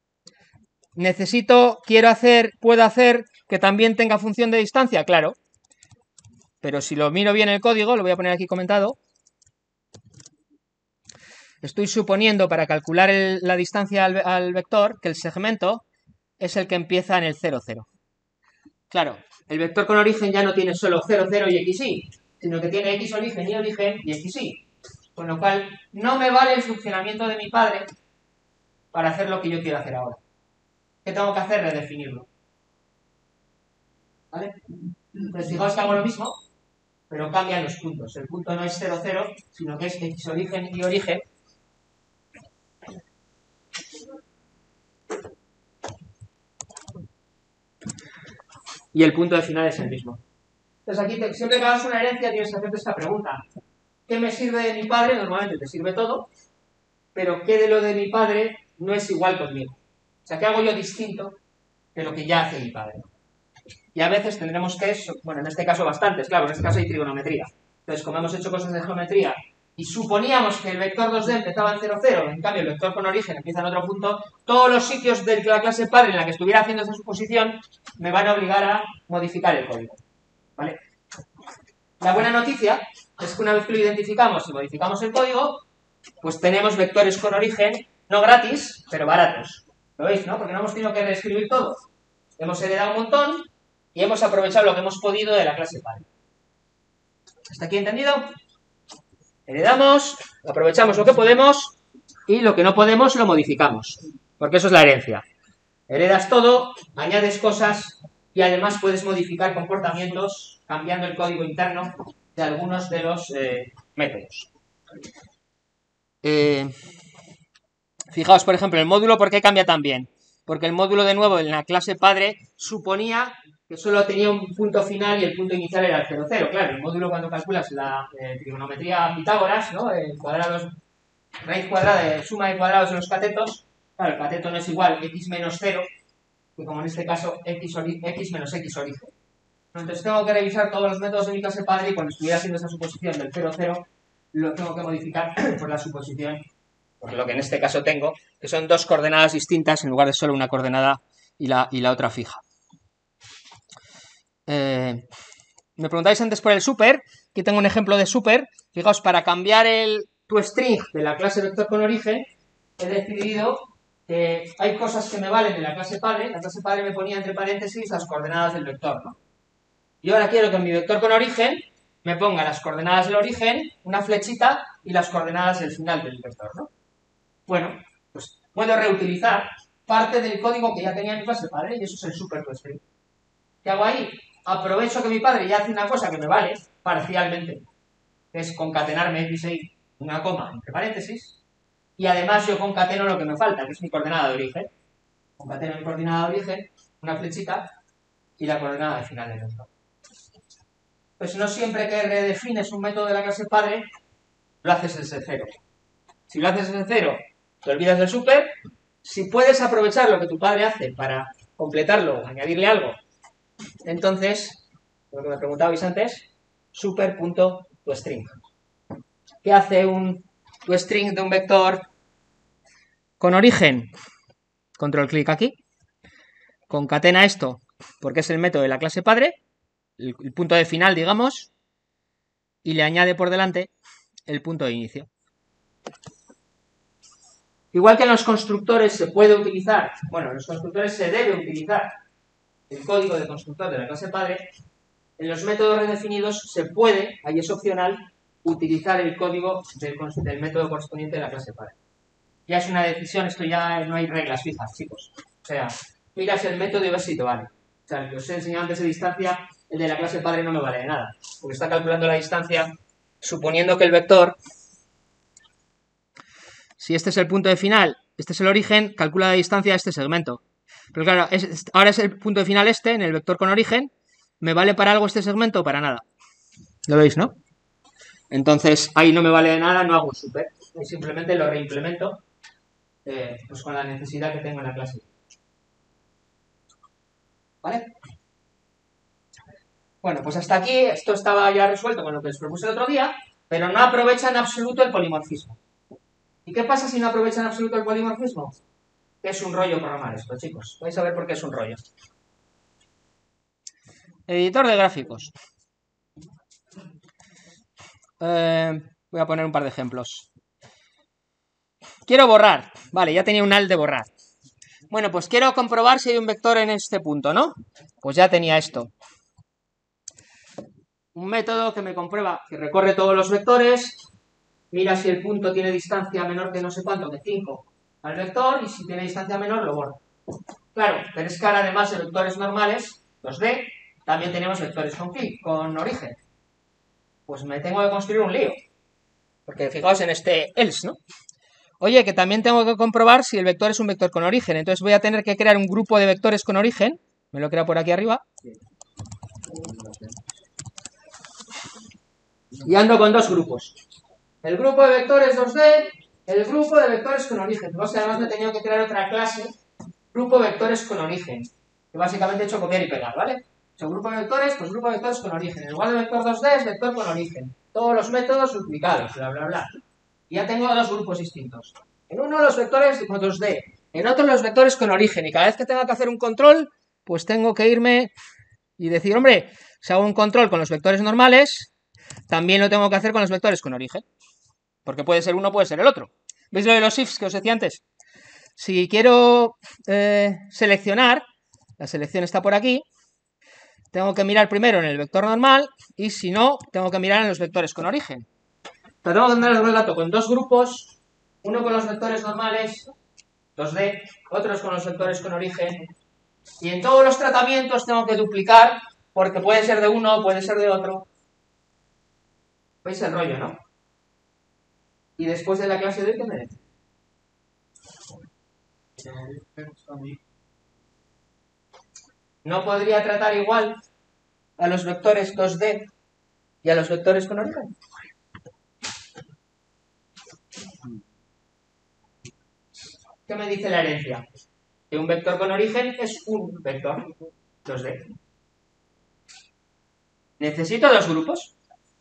¿Puedo hacer que también tenga función de distancia? Claro. Pero si lo miro bien el código, lo voy a poner aquí comentado. Estoy suponiendo para calcular la distancia al vector que el segmento es el que empieza en el 0, 0. Claro, el vector con origen ya no tiene solo 0, 0 y XY, sino que tiene X origen y XY. Con lo cual, no me vale el funcionamiento de mi padre para hacer lo que yo quiero hacer ahora. ¿Qué tengo que hacer? Redefinirlo. ¿Vale? Entonces, fijaos que hago lo mismo. pero cambian los puntos. El punto no es 0, 0, sino que es x origen y origen. Y el punto de final es el mismo. Entonces aquí, siempre que hagas una herencia, tienes que hacerte esta pregunta. ¿Qué me sirve de mi padre? Normalmente te sirve todo, pero ¿qué de lo de mi padre no es igual conmigo? O sea, ¿qué hago yo distinto de lo que ya hace mi padre? Y a veces tendremos que, bueno, en este caso bastantes, claro, en este caso hay trigonometría. Entonces, como hemos hecho cosas de geometría y suponíamos que el vector 2D empezaba en 0, 0, en cambio el vector con origen empieza en otro punto, todos los sitios de la clase padre en la que estuviera haciendo esa suposición me van a obligar a modificar el código, ¿vale? La buena noticia es que una vez que lo identificamos y modificamos el código, pues tenemos vectores con origen, no gratis, pero baratos. ¿Lo veis, no? Porque no hemos tenido que reescribir todo. Hemos heredado un montón y hemos aprovechado lo que hemos podido de la clase padre. ¿Hasta aquí entendido? Heredamos, aprovechamos lo que podemos y lo que no podemos lo modificamos. Porque eso es la herencia. Heredas todo, añades cosas y además puedes modificar comportamientos cambiando el código interno de algunos de los métodos. Fijaos, por ejemplo, el módulo, ¿por qué cambia también? Porque el módulo, de nuevo, en la clase padre, suponía que solo tenía un punto final y el punto inicial era el 0, 0. Claro, el módulo, cuando calculas la trigonometría Pitágoras, ¿no? Cuadrados, raíz cuadrada de suma de cuadrados de los catetos, claro, el cateto no es igual x menos 0, que como en este caso x menos x origen. Entonces tengo que revisar todos los métodos de mi clase padre y cuando estuviera haciendo esa suposición del 0, 0, lo tengo que modificar por la suposición, por lo que en este caso tengo, que son dos coordenadas distintas en lugar de solo una coordenada y la otra fija. Me preguntáis antes por el super. Aquí tengo un ejemplo de super. Fijaos, para cambiar el toString de la clase vector con origen, he decidido que hay cosas que me valen de la clase padre. La clase padre me ponía entre paréntesis las coordenadas del vector, ¿no? Y ahora quiero que en mi vector con origen me ponga las coordenadas del origen, una flechita y las coordenadas del final del vector, ¿no? Bueno, pues puedo reutilizar parte del código que ya tenía en mi clase padre y eso es el super toString. ¿Qué hago ahí? Aprovecho que mi padre ya hace una cosa que me vale parcialmente, que es concatenarme x e y una coma entre paréntesis, y además yo concateno lo que me falta, que es mi coordenada de origen. Concateno mi coordenada de origen, una flechita y la coordenada de final del vector. Pues no siempre que redefines un método de la clase padre, lo haces desde cero. Si lo haces desde cero, te olvidas del super. Si puedes aprovechar lo que tu padre hace para completarlo o añadirle algo, entonces, lo que me preguntabais antes, super.toString. ¿Qué hace un toString de un vector con origen? Control clic aquí. Concatena esto, porque es el método de la clase padre, el punto de final, digamos, y le añade por delante el punto de inicio. Igual que en los constructores se puede utilizar, bueno, en los constructores se debe utilizar el código de constructor de la clase padre, en los métodos redefinidos se puede, ahí es opcional, utilizar el código del método correspondiente de la clase padre. Ya es una decisión, esto ya no hay reglas fijas, chicos. O sea, miras el método y ves si te vale. O sea, el que os he enseñado antes de distancia, el de la clase padre no me vale de nada, porque está calculando la distancia suponiendo que el vector, si este es el punto de final, este es el origen, calcula la distancia a este segmento. Pero claro, ahora es el punto de final este, en el vector con origen. ¿Me vale para algo este segmento o para nada? ¿Lo veis, no? Entonces, ahí no me vale de nada, no hago un super. Simplemente lo reimplemento pues con la necesidad que tengo en la clase. ¿Vale? Bueno, pues hasta aquí, esto estaba ya resuelto con lo que os propuse el otro día, pero no aprovecha en absoluto el polimorfismo. ¿Y qué pasa si no aprovecha en absoluto el polimorfismo? Que es un rollo programar esto, chicos. Vais a ver por qué es un rollo. Editor de gráficos. Voy a poner un par de ejemplos. Quiero borrar. Vale, ya tenía un alt de borrar. Bueno, pues quiero comprobar si hay un vector en este punto, ¿no? Pues ya tenía esto. Un método que me comprueba, que recorre todos los vectores, mira si el punto tiene distancia menor que no sé cuánto, que 5 al vector, y si tiene distancia menor, lo borro. Claro, pero es que ahora además de vectores normales, los D, también tenemos vectores con origen. pues me tengo que construir un lío. Porque fijaos en este else, ¿no? Oye, que también tengo que comprobar si el vector es un vector con origen. Entonces voy a tener que crear un grupo de vectores con origen. Me lo he creado por aquí arriba. Y ando con dos grupos. El grupo de vectores 2D, el grupo de vectores con origen. O sea, además me he tenido que crear otra clase, grupo de vectores con origen. Que básicamente he hecho copiar y pegar, ¿vale? He hecho grupo de vectores, pues grupo de vectores con origen. El lugar de vector 2D es vector con origen. Todos los métodos duplicados, bla, bla, bla. Y ya tengo dos grupos distintos. En uno los vectores con 2D, en otro los vectores con origen. Y cada vez que tenga que hacer un control, pues tengo que irme y decir, hombre, si hago un control con los vectores normales, también lo tengo que hacer con los vectores con origen. Porque puede ser uno, puede ser el otro. ¿Veis lo de los ifs que os decía antes? Si quiero seleccionar, la selección está por aquí, tengo que mirar primero en el vector normal y si no, tengo que mirar en los vectores con origen. Pero tengo que andar el relato con dos grupos, uno con los vectores normales, 2D, otros con los vectores con origen, y en todos los tratamientos tengo que duplicar, porque puede ser de uno, puede ser de otro. ¿Veis el rollo, no? Y después de la clase de hoy, ¿qué me dice? ¿No podría tratar igual a los vectores 2D y a los vectores con origen? ¿Qué me dice la herencia? Que un vector con origen es un vector 2D. ¿Necesito dos grupos?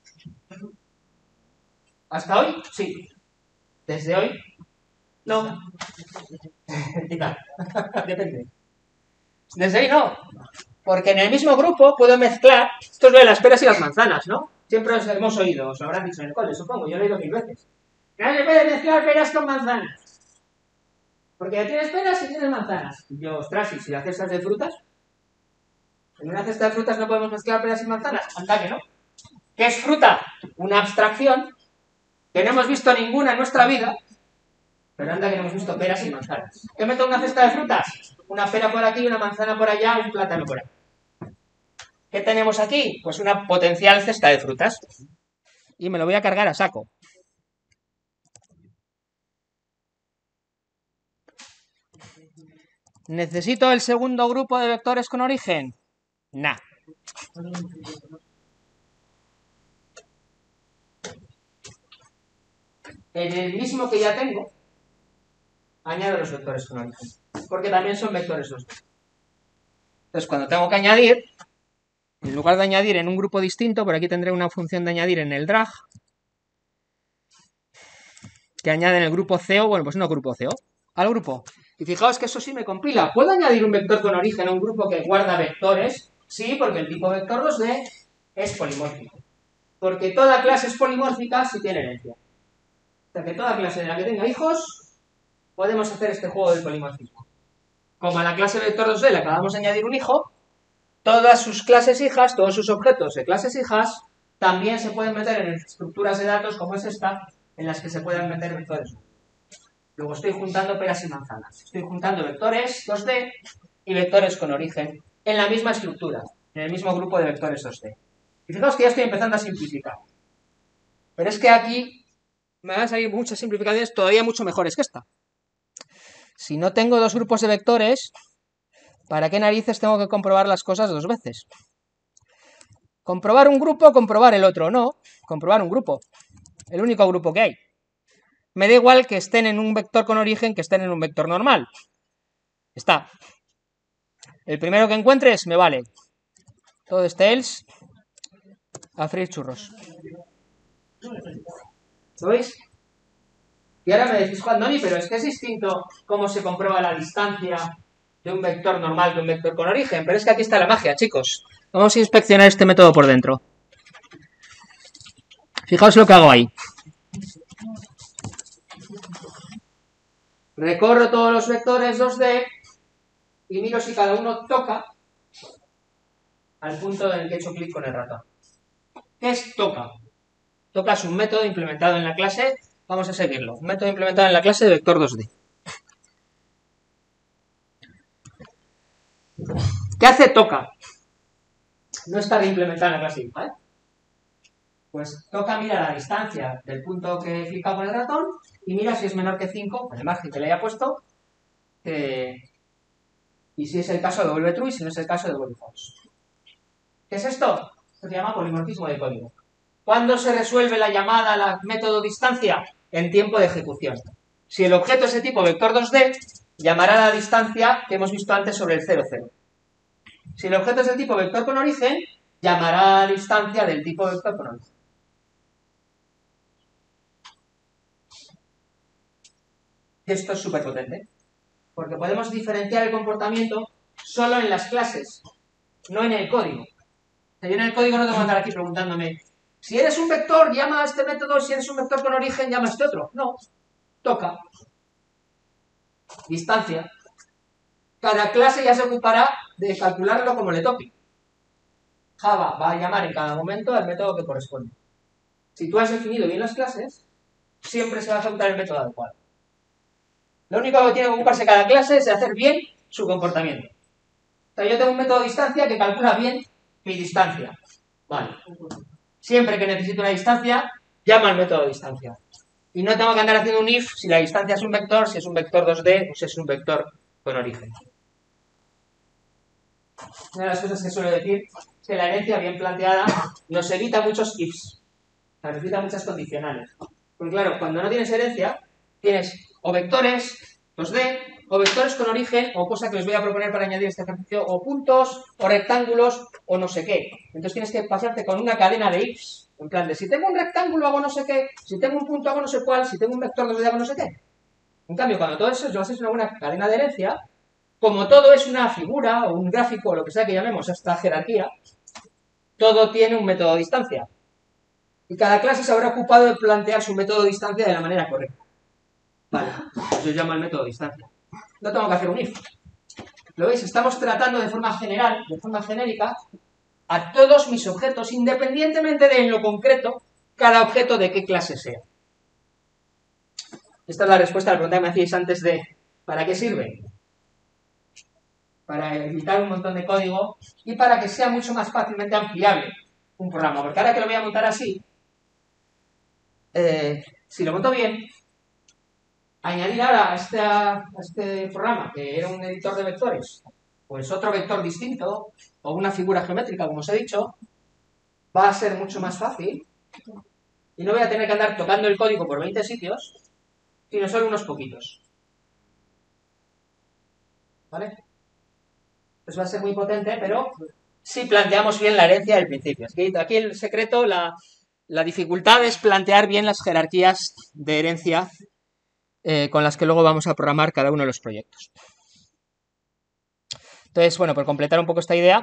¿Hasta hoy? Sí. ¿Desde hoy? No. Quizá. Depende. Desde hoy no. Porque en el mismo grupo puedo mezclar, esto es lo de las peras y las manzanas, ¿no? Siempre os hemos oído, os lo habrán dicho en el cole, supongo, yo lo he oído 1000 veces. No se puede mezclar peras con manzanas. Porque ya tienes peras y tienes manzanas. Y yo, ostras, ¿y si la cesta es de frutas? En una cesta de frutas no podemos mezclar peras y manzanas. Anda que no. ¿Qué es fruta? Una abstracción que no hemos visto ninguna en nuestra vida, pero anda que no hemos visto peras y manzanas. ¿Qué meto en una cesta de frutas? Una pera por aquí, una manzana por allá, un plátano por ahí. ¿Qué tenemos aquí? Pues una potencial cesta de frutas. Y me lo voy a cargar a saco. ¿Necesito el segundo grupo de vectores con origen? Nah. En el mismo que ya tengo, añado los vectores con origen. Porque también son vectores 2D. Entonces, cuando tengo que añadir, en lugar de añadir en un grupo distinto, por aquí tendré una función de añadir en el drag, que añade en el grupo CO, bueno, pues no grupo CO, al grupo. Y fijaos que eso sí me compila. ¿Puedo añadir un vector con origen a un grupo que guarda vectores? Sí, porque el tipo vector 2D es polimórfico. Porque toda clase es polimórfica si tiene herencia. O sea que toda clase en la que tenga hijos, podemos hacer este juego del polimorfismo. Como a la clase vector 2D le acabamos de añadir un hijo, todas sus clases hijas, todos sus objetos de clases hijas, también se pueden meter en estructuras de datos como es esta, en las que se pueden meter vectores. Luego estoy juntando peras y manzanas. Estoy juntando vectores 2D y vectores con origen en la misma estructura, en el mismo grupo de vectores 2D. Y fijaos que ya estoy empezando a simplificar. Pero es que aquí me van a salir muchas simplificaciones todavía mucho mejores que esta. Si no tengo dos grupos de vectores, ¿para qué narices tengo que comprobar las cosas dos veces? Comprobar un grupo, comprobar el otro. No, comprobar un grupo. El único grupo que hay. Me da igual que estén en un vector con origen que estén en un vector normal. Está. El primero que encuentres me vale. Todo este else a freír churros. ¿Lo veis? Y ahora me decís, Juan Doni, pero es que es distinto cómo se comprueba la distancia de un vector normal que un vector con origen. Pero es que aquí está la magia, chicos. Vamos a inspeccionar este método por dentro. Fijaos lo que hago ahí. Recorro todos los vectores 2D y miro si cada uno toca al punto en el que he hecho clic con el ratón. ¿Qué es toca? Toca es un método implementado en la clase, vamos a seguirlo, un método implementado en la clase de vector 2D. ¿Qué hace toca? No está implementado en la clase, ¿vale? Pues toca mirar la distancia del punto que he clicado con el ratón y mira si es menor que 5, con el margen que le haya puesto, y si es el caso devuelve true y si no es el caso devuelve false. ¿Qué es esto? Esto se llama polimorfismo de código. ¿Cuándo se resuelve la llamada al método distancia? En tiempo de ejecución. Si el objeto es de tipo vector 2D, llamará a la distancia que hemos visto antes sobre el 0, 0. Si el objeto es del tipo vector con origen, llamará a la distancia del tipo vector con origen. Esto es súper potente, porque podemos diferenciar el comportamiento solo en las clases, no en el código. Yo en el código no tengo que andar aquí preguntándome, si eres un vector, llama a este método, si eres un vector con origen, llama a este otro. No, toca. Distancia. Cada clase ya se ocupará de calcularlo como le toque. Java va a llamar en cada momento al método que corresponde. Si tú has definido bien las clases, siempre se va a ejecutar el método adecuado. Lo único que tiene que ocuparse cada clase es de hacer bien su comportamiento. O sea, yo tengo un método de distancia que calcula bien mi distancia. Vale. Siempre que necesito una distancia, llama al método de distancia. Y no tengo que andar haciendo un if si la distancia es un vector, si es un vector 2D o si es un vector con origen. Una de las cosas que suelo decir es que la herencia bien planteada nos evita muchos ifs, nos evita muchas condicionales. Porque claro, cuando no tienes herencia, tienes o vectores 2D, o vectores con origen, o cosa que les voy a proponer para añadir este ejercicio, o puntos, o rectángulos, o no sé qué. Entonces tienes que pasarte con una cadena de ifs, en plan de si tengo un rectángulo hago no sé qué, si tengo un punto hago no sé cuál, si tengo un vector 2D hago no sé qué. En cambio, cuando todo eso yo haces una buena cadena de herencia, como todo es una figura, o un gráfico, o lo que sea que llamemos esta jerarquía, todo tiene un método de distancia. Y cada clase se habrá ocupado de plantear su método de distancia de la manera correcta. Vale, pues yo llamo el método de distancia. No tengo que hacer un if. ¿Lo veis? Estamos tratando de forma general, de forma genérica, a todos mis objetos, independientemente de en lo concreto, cada objeto de qué clase sea. Esta es la respuesta a la pregunta que me hacíais antes de ¿para qué sirve? Para evitar un montón de código y para que sea mucho más fácilmente ampliable un programa. Porque ahora que lo voy a montar así, si lo monto bien, añadir ahora a este programa, que era un editor de vectores, pues otro vector distinto, o una figura geométrica, como os he dicho, va a ser mucho más fácil y no voy a tener que andar tocando el código por 20 sitios, sino solo unos poquitos. ¿Vale? Pues va a ser muy potente, pero si planteamos bien la herencia del principio. Aquí el secreto, la dificultad es plantear bien las jerarquías de herencia con las que luego vamos a programar cada uno de los proyectos. Entonces, bueno, por completar un poco esta idea,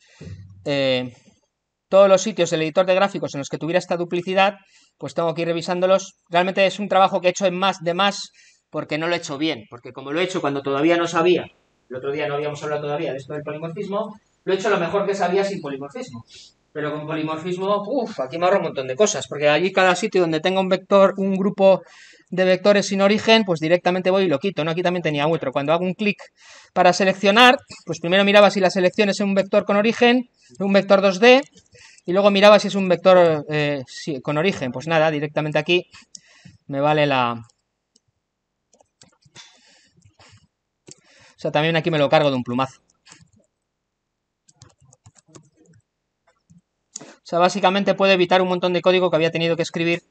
todos los sitios del editor de gráficos en los que tuviera esta duplicidad, pues tengo que ir revisándolos. Realmente es un trabajo que he hecho en más de más porque no lo he hecho bien, porque como lo he hecho cuando todavía no sabía, el otro día no habíamos hablado todavía de esto del polimorfismo, lo he hecho lo mejor que sabía sin polimorfismo. Pero con polimorfismo, aquí me ahorro un montón de cosas, porque allí cada sitio donde tenga un vector, un grupo de vectores sin origen, pues directamente voy y lo quito, ¿no? Aquí también tenía otro. Cuando hago un clic para seleccionar, pues primero miraba si la selección es un vector con origen, un vector 2D, y luego miraba si es un vector con origen. Pues nada, directamente aquí me vale la... O sea, también aquí me lo cargo de un plumazo. O sea, básicamente puedo evitar un montón de código que había tenido que escribir.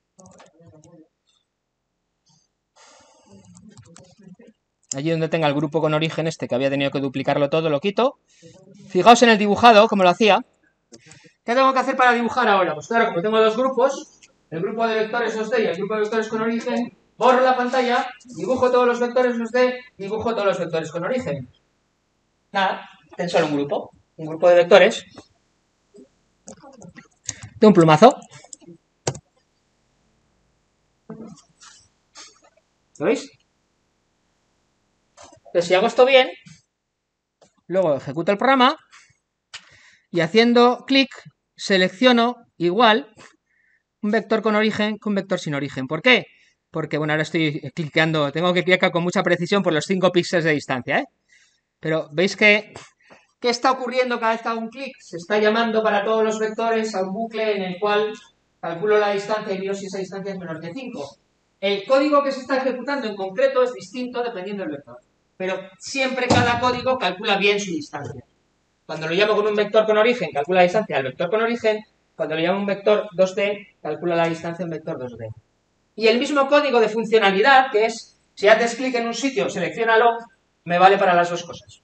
Allí donde tenga el grupo con origen que había tenido que duplicarlo todo, lo quito. Fijaos en el dibujado, como lo hacía. ¿Qué tengo que hacer para dibujar ahora? Pues claro, como tengo dos grupos, el grupo de vectores 2D y el grupo de vectores con origen, borro la pantalla, dibujo todos los vectores 2D, dibujo todos los vectores con origen. Nada, ten solo un grupo de vectores, de un plumazo. ¿Lo veis? Entonces, si hago esto bien, luego ejecuto el programa y haciendo clic selecciono igual un vector con origen que un vector sin origen. ¿Por qué? Porque, bueno, ahora estoy cliqueando, tengo que clicar con mucha precisión por los 5 píxeles de distancia, ¿eh? Pero veis que ¿qué está ocurriendo cada vez que hago un clic? Se está llamando para todos los vectores a un bucle en el cual calculo la distancia y miro si esa distancia es menor que 5. El código que se está ejecutando en concreto es distinto dependiendo del vector. Pero siempre cada código calcula bien su distancia. Cuando lo llamo con un vector con origen, calcula la distancia al vector con origen. Cuando lo llamo un vector 2D, calcula la distancia en vector 2D. Y el mismo código de funcionalidad, que es, si haces clic en un sitio, selecciónalo, me vale para las dos cosas.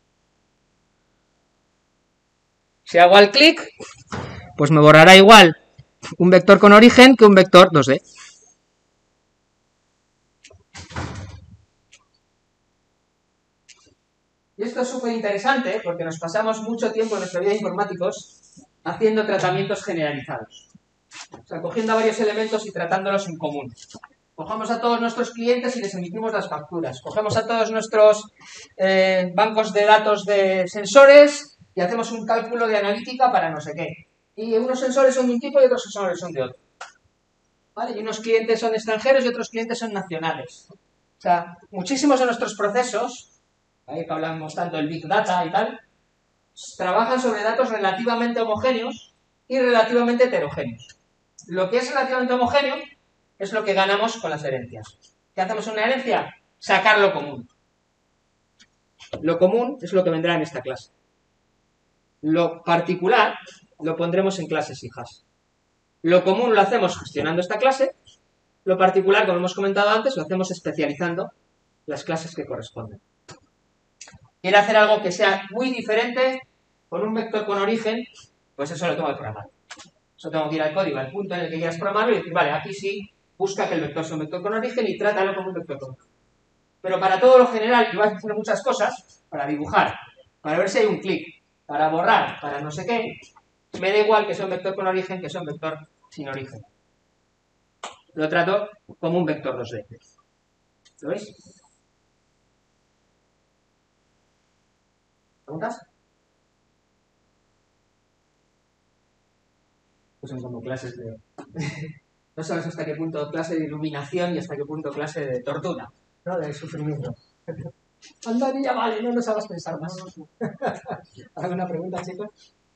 Si hago al clic, pues me borrará igual un vector con origen que un vector 2D. Y esto es súper interesante porque nos pasamos mucho tiempo en nuestra vida de informáticos haciendo tratamientos generalizados. O sea, cogiendo varios elementos y tratándolos en común. Cogemos a todos nuestros clientes y les emitimos las facturas. Cogemos a todos nuestros bancos de datos de sensores y hacemos un cálculo de analítica para no sé qué. Y unos sensores son de un tipo y otros sensores son de otro. ¿Vale? Y unos clientes son extranjeros y otros clientes son nacionales. O sea, muchísimos de nuestros procesos, ahí que hablamos tanto del Big Data y tal, trabajan sobre datos relativamente homogéneos y relativamente heterogéneos. Lo que es relativamente homogéneo es lo que ganamos con las herencias. ¿Qué hacemos en una herencia? Sacar lo común. Lo común es lo que vendrá en esta clase. Lo particular lo pondremos en clases hijas. Lo común lo hacemos gestionando esta clase. Lo particular, como hemos comentado antes, lo hacemos especializando las clases que corresponden. Quiere hacer algo que sea muy diferente con un vector con origen, pues eso lo tengo que programar. Eso tengo que ir al código, al punto en el que quieras programarlo y decir, vale, aquí sí, busca que el vector sea un vector con origen y trátalo como un vector con origen. Pero para todo lo general, y vas a hacer muchas cosas, para dibujar, para ver si hay un clic, para borrar, para no sé qué, me da igual que sea un vector con origen que sea un vector sin origen. Lo trato como un vector 2D. ¿Lo veis? ¿Preguntas? Pues son como clases de... No sabes hasta qué punto clase de iluminación y hasta qué punto clase de tortura, ¿no? De sufrimiento. Anda, ya vale, no nos hagas pensar más. ¿Alguna pregunta, chicos?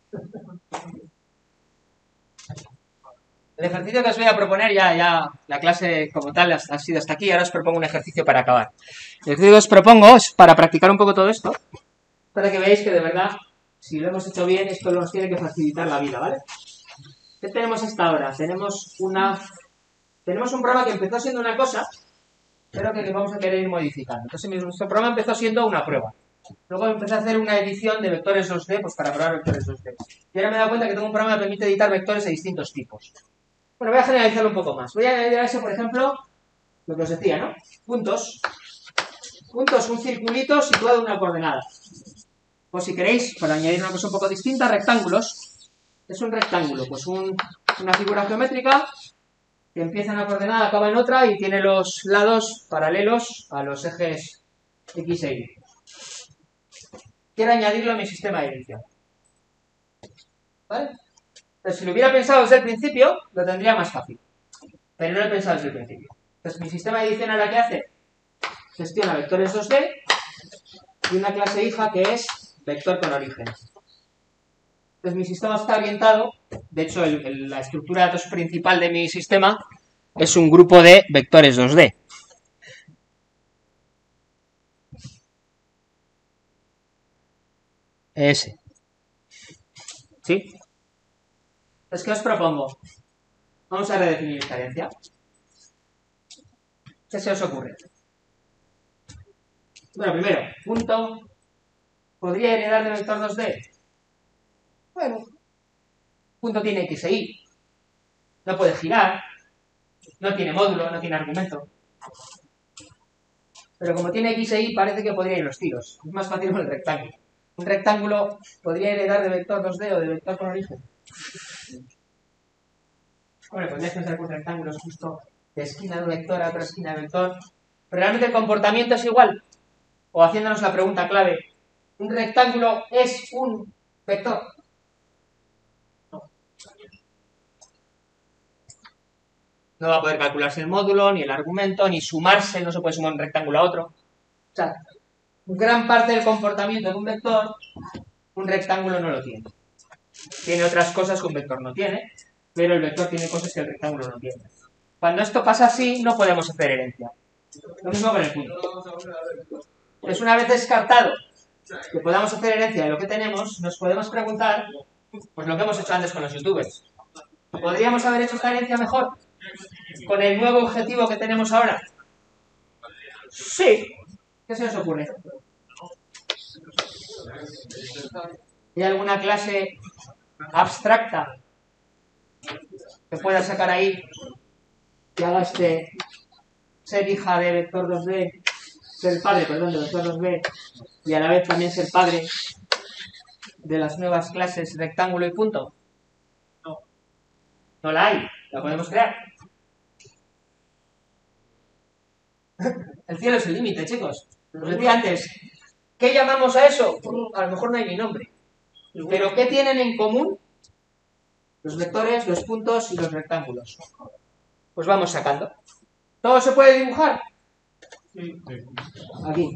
El ejercicio que os voy a proponer, ya la clase como tal ha sido hasta aquí, ahora os propongo un ejercicio para acabar. El ejercicio que os propongo es para practicar un poco todo esto, para que veáis que de verdad, si lo hemos hecho bien, esto nos tiene que facilitar la vida, ¿vale? ¿Qué tenemos hasta ahora? Tenemos un programa que empezó siendo una cosa, pero que vamos a querer ir modificando. Entonces, nuestro programa empezó siendo una prueba. Luego empecé a hacer una edición de vectores 2D, pues para probar vectores 2D. Y ahora me he dado cuenta que tengo un programa que me permite editar vectores de distintos tipos. Bueno, voy a generalizarlo un poco más. Voy a añadir a eso, por ejemplo, lo que os decía, ¿no? Puntos. Puntos, un circulito situado en una coordenada. O si queréis, para añadir una cosa un poco distinta, rectángulos. Es un rectángulo, pues una figura geométrica que empieza en una coordenada, acaba en otra y tiene los lados paralelos a los ejes X e Y. Quiero añadirlo a mi sistema de edición. ¿Vale? Entonces, si lo hubiera pensado desde el principio, lo tendría más fácil. Pero no lo he pensado desde el principio. Entonces, mi sistema de edición ahora ¿qué hace? Gestiona vectores 2D y una clase hija que es vector con origen. Entonces, mi sistema está orientado, de hecho, la estructura de datos principal de mi sistema es un grupo de vectores 2D. Ese. ¿Sí? Entonces, ¿qué os propongo? Vamos a redefinir esta herencia. ¿Qué se os ocurre? Bueno, primero, punto. ¿Podría heredar de vector 2D? Bueno. Punto tiene X e Y. No puede girar. No tiene módulo, no tiene argumento. Pero como tiene X e Y, parece que podría ir los tiros. Es más fácil con el rectángulo. ¿Un rectángulo podría heredar de vector 2D o de vector con origen? Bueno, podrías pensar que un rectángulo es justo de esquina de un vector a otra esquina de vector. Pero realmente el comportamiento es igual. O haciéndonos la pregunta clave, ¿un rectángulo es un vector? No. No va a poder calcularse el módulo, ni el argumento, ni sumarse, no se puede sumar un rectángulo a otro. O sea, gran parte del comportamiento de un vector, un rectángulo no lo tiene. Tiene otras cosas que un vector no tiene, pero el vector tiene cosas que el rectángulo no tiene. Cuando esto pasa así, no podemos hacer herencia. Lo mismo con el punto. Entonces, una vez descartado que podamos hacer herencia de lo que tenemos, nos podemos preguntar, pues lo que hemos hecho antes con los youtubers. ¿Podríamos haber hecho esta herencia mejor? ¿Con el nuevo objetivo que tenemos ahora? Sí. ¿Qué se nos ocurre? ¿Hay alguna clase abstracta que pueda sacar ahí que haga ser hija de vector 2b, ser padre, perdón, de vector 2b y a la vez también ser padre de las nuevas clases rectángulo y punto? No. No la hay. La podemos crear. El cielo es el límite, chicos. Os decía antes, ¿qué llamamos a eso? A lo mejor no hay ni nombre. Pero ¿qué tienen en común los vectores, los puntos y los rectángulos? Pues vamos sacando. ¿Todo se puede dibujar? Aquí.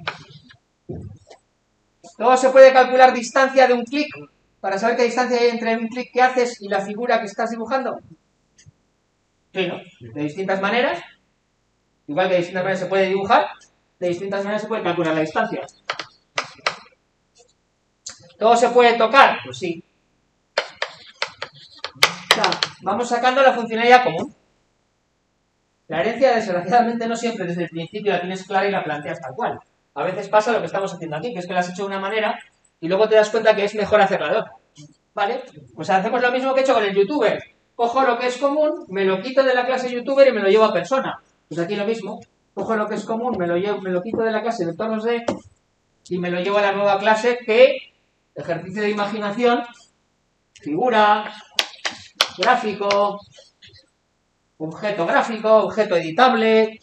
¿Todo se puede calcular distancia de un clic para saber qué distancia hay entre un clic que haces y la figura que estás dibujando? Sí, ¿no? De distintas maneras. Igual que de distintas maneras se puede dibujar, de distintas maneras se puede calcular la distancia. ¿Todo se puede tocar? Pues sí. O sea, vamos sacando la funcionalidad común. La herencia, desgraciadamente, no siempre desde el principio la tienes clara y la planteas tal cual. A veces pasa lo que estamos haciendo aquí, que es que la has hecho de una manera y luego te das cuenta que es mejor hacerla de otra. ¿Vale? Pues hacemos lo mismo que he hecho con el youtuber. Cojo lo que es común, me lo quito de la clase youtuber y me lo llevo a persona. Pues aquí lo mismo. Cojo lo que es común, me lo quito de la clase vector 2D y me lo llevo a la nueva clase que, ejercicio de imaginación, figura, gráfico, objeto editable.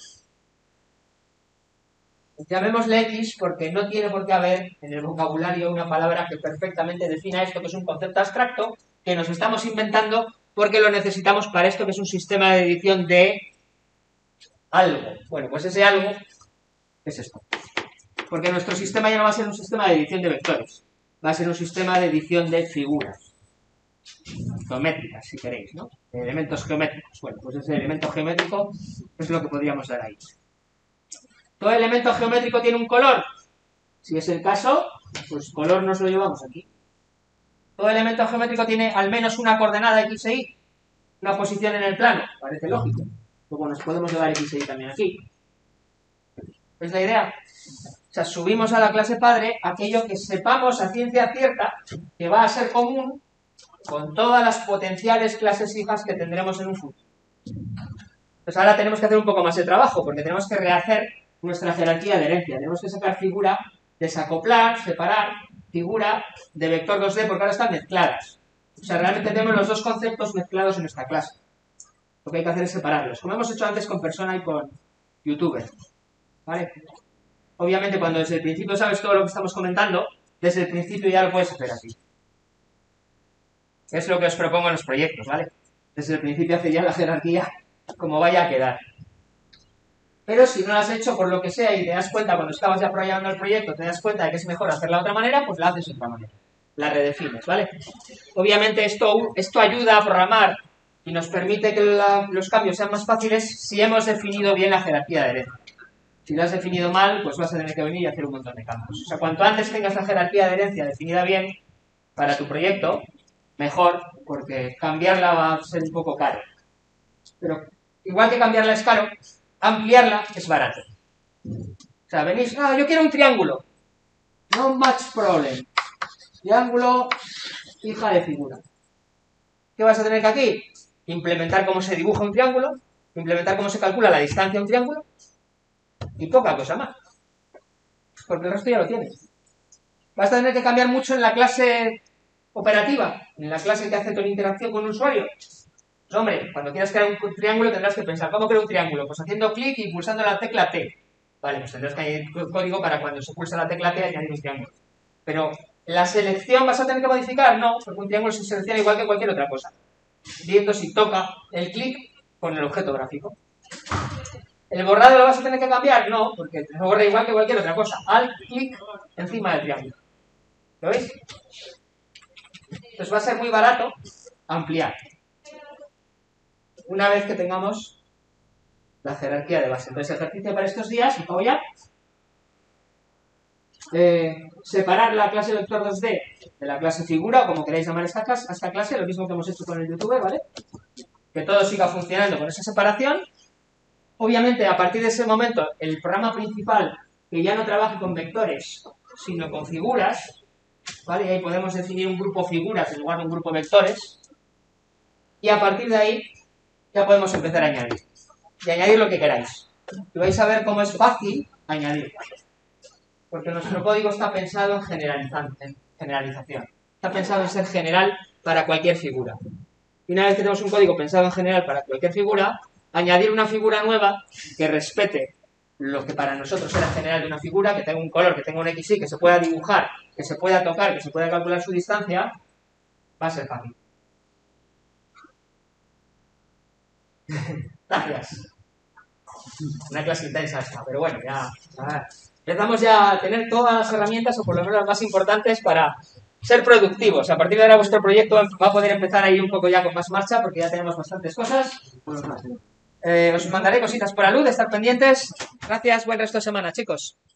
Llamémosle X porque no tiene por qué haber en el vocabulario una palabra que perfectamente defina esto, que es un concepto abstracto, que nos estamos inventando porque lo necesitamos para esto, que es un sistema de edición de algo. Bueno, pues ese algo es esto. Porque nuestro sistema ya no va a ser un sistema de edición de vectores, va a ser un sistema de edición de figuras. Geométricas, si queréis, ¿no? De elementos geométricos. Bueno, pues ese elemento geométrico es lo que podríamos dar ahí. ¿Todo elemento geométrico tiene un color? Si es el caso, pues color nos lo llevamos aquí. ¿Todo elemento geométrico tiene al menos una coordenada X e Y? Una posición en el plano, parece lógico. Luego nos podemos llevar X e Y también aquí. ¿Es la idea? O sea, subimos a la clase padre aquello que sepamos a ciencia cierta que va a ser común con todas las potenciales clases hijas que tendremos en un futuro. Pues ahora tenemos que hacer un poco más de trabajo, porque tenemos que rehacer nuestra jerarquía de herencia. Tenemos que sacar figura, desacoplar, separar, figura de vector 2D, porque ahora están mezcladas. O sea, realmente tenemos los dos conceptos mezclados en esta clase. Lo que hay que hacer es separarlos, como hemos hecho antes con persona y con youtuber. ¿Vale? Obviamente, cuando desde el principio sabes todo lo que estamos comentando, desde el principio ya lo puedes hacer así. Es lo que os propongo en los proyectos, ¿vale? Desde el principio hace ya la jerarquía como vaya a quedar. Pero si no lo has hecho por lo que sea y te das cuenta cuando estabas ya programando el proyecto, te das cuenta de que es mejor hacerla de otra manera, pues la haces de otra manera. La redefines, ¿vale? Obviamente esto ayuda a programar y nos permite que los cambios sean más fáciles si hemos definido bien la jerarquía de herencia. Si lo has definido mal, pues vas a tener que venir y hacer un montón de cambios. O sea, cuanto antes tengas la jerarquía de herencia definida bien para tu proyecto, mejor, porque cambiarla va a ser un poco caro. Pero igual que cambiarla es caro, ampliarla es barato. O sea, venís, yo quiero un triángulo. No much problem. Triángulo, hija de figura. ¿Qué vas a tener que aquí? Implementar cómo se dibuja un triángulo, implementar cómo se calcula la distancia de un triángulo y poca cosa más. Porque el resto ya lo tienes. Vas a tener que cambiar mucho en la clase operativa, en la clase que hace con interacción con un usuario. Pues hombre, cuando quieras crear un triángulo tendrás que pensar, ¿cómo creo un triángulo? Pues haciendo clic y pulsando la tecla T. Vale, pues tendrás que añadir código para cuando se pulsa la tecla T añadir un triángulo. Pero la selección vas a tener que modificar, no, porque un triángulo se selecciona igual que cualquier otra cosa. Viendo si toca el clic con el objeto gráfico. ¿El borrado lo vas a tener que cambiar? No, porque se borra igual que cualquier otra cosa. Alt, clic encima del triángulo. ¿Lo veis? Entonces va a ser muy barato ampliar. una vez que tengamos la jerarquía de base. Entonces, ejercicio para estos días, y voy a separar la clase vector 2D de la clase figura, o como queráis llamar esta clase, lo mismo que hemos hecho con el youtuber, ¿vale? Que todo siga funcionando con esa separación. Obviamente, a partir de ese momento, el programa principal, que ya no trabaje con vectores, sino con figuras, ¿vale? Y ahí podemos definir un grupo figuras en lugar de un grupo vectores. Y a partir de ahí, ya podemos empezar a añadir. Y añadir lo que queráis. Y vais a ver cómo es fácil añadir. Porque nuestro código está pensado en generalización. Está pensado en ser general para cualquier figura. Y una vez que tenemos un código pensado en general para cualquier figura, añadir una figura nueva que respete lo que para nosotros era general de una figura, que tenga un color, que tenga un XY, que se pueda dibujar, que se pueda tocar, que se pueda calcular su distancia, va a ser fácil. Gracias. Una clase intensa esta, pero bueno, ya empezamos ya a tener todas las herramientas, o por lo menos las más importantes, para ser productivos. A partir de ahora vuestro proyecto va a poder empezar a ir un poco ya con más marcha, porque ya tenemos bastantes cosas. Os mandaré cositas por la luz, estar pendientes. Gracias, buen resto de semana, chicos.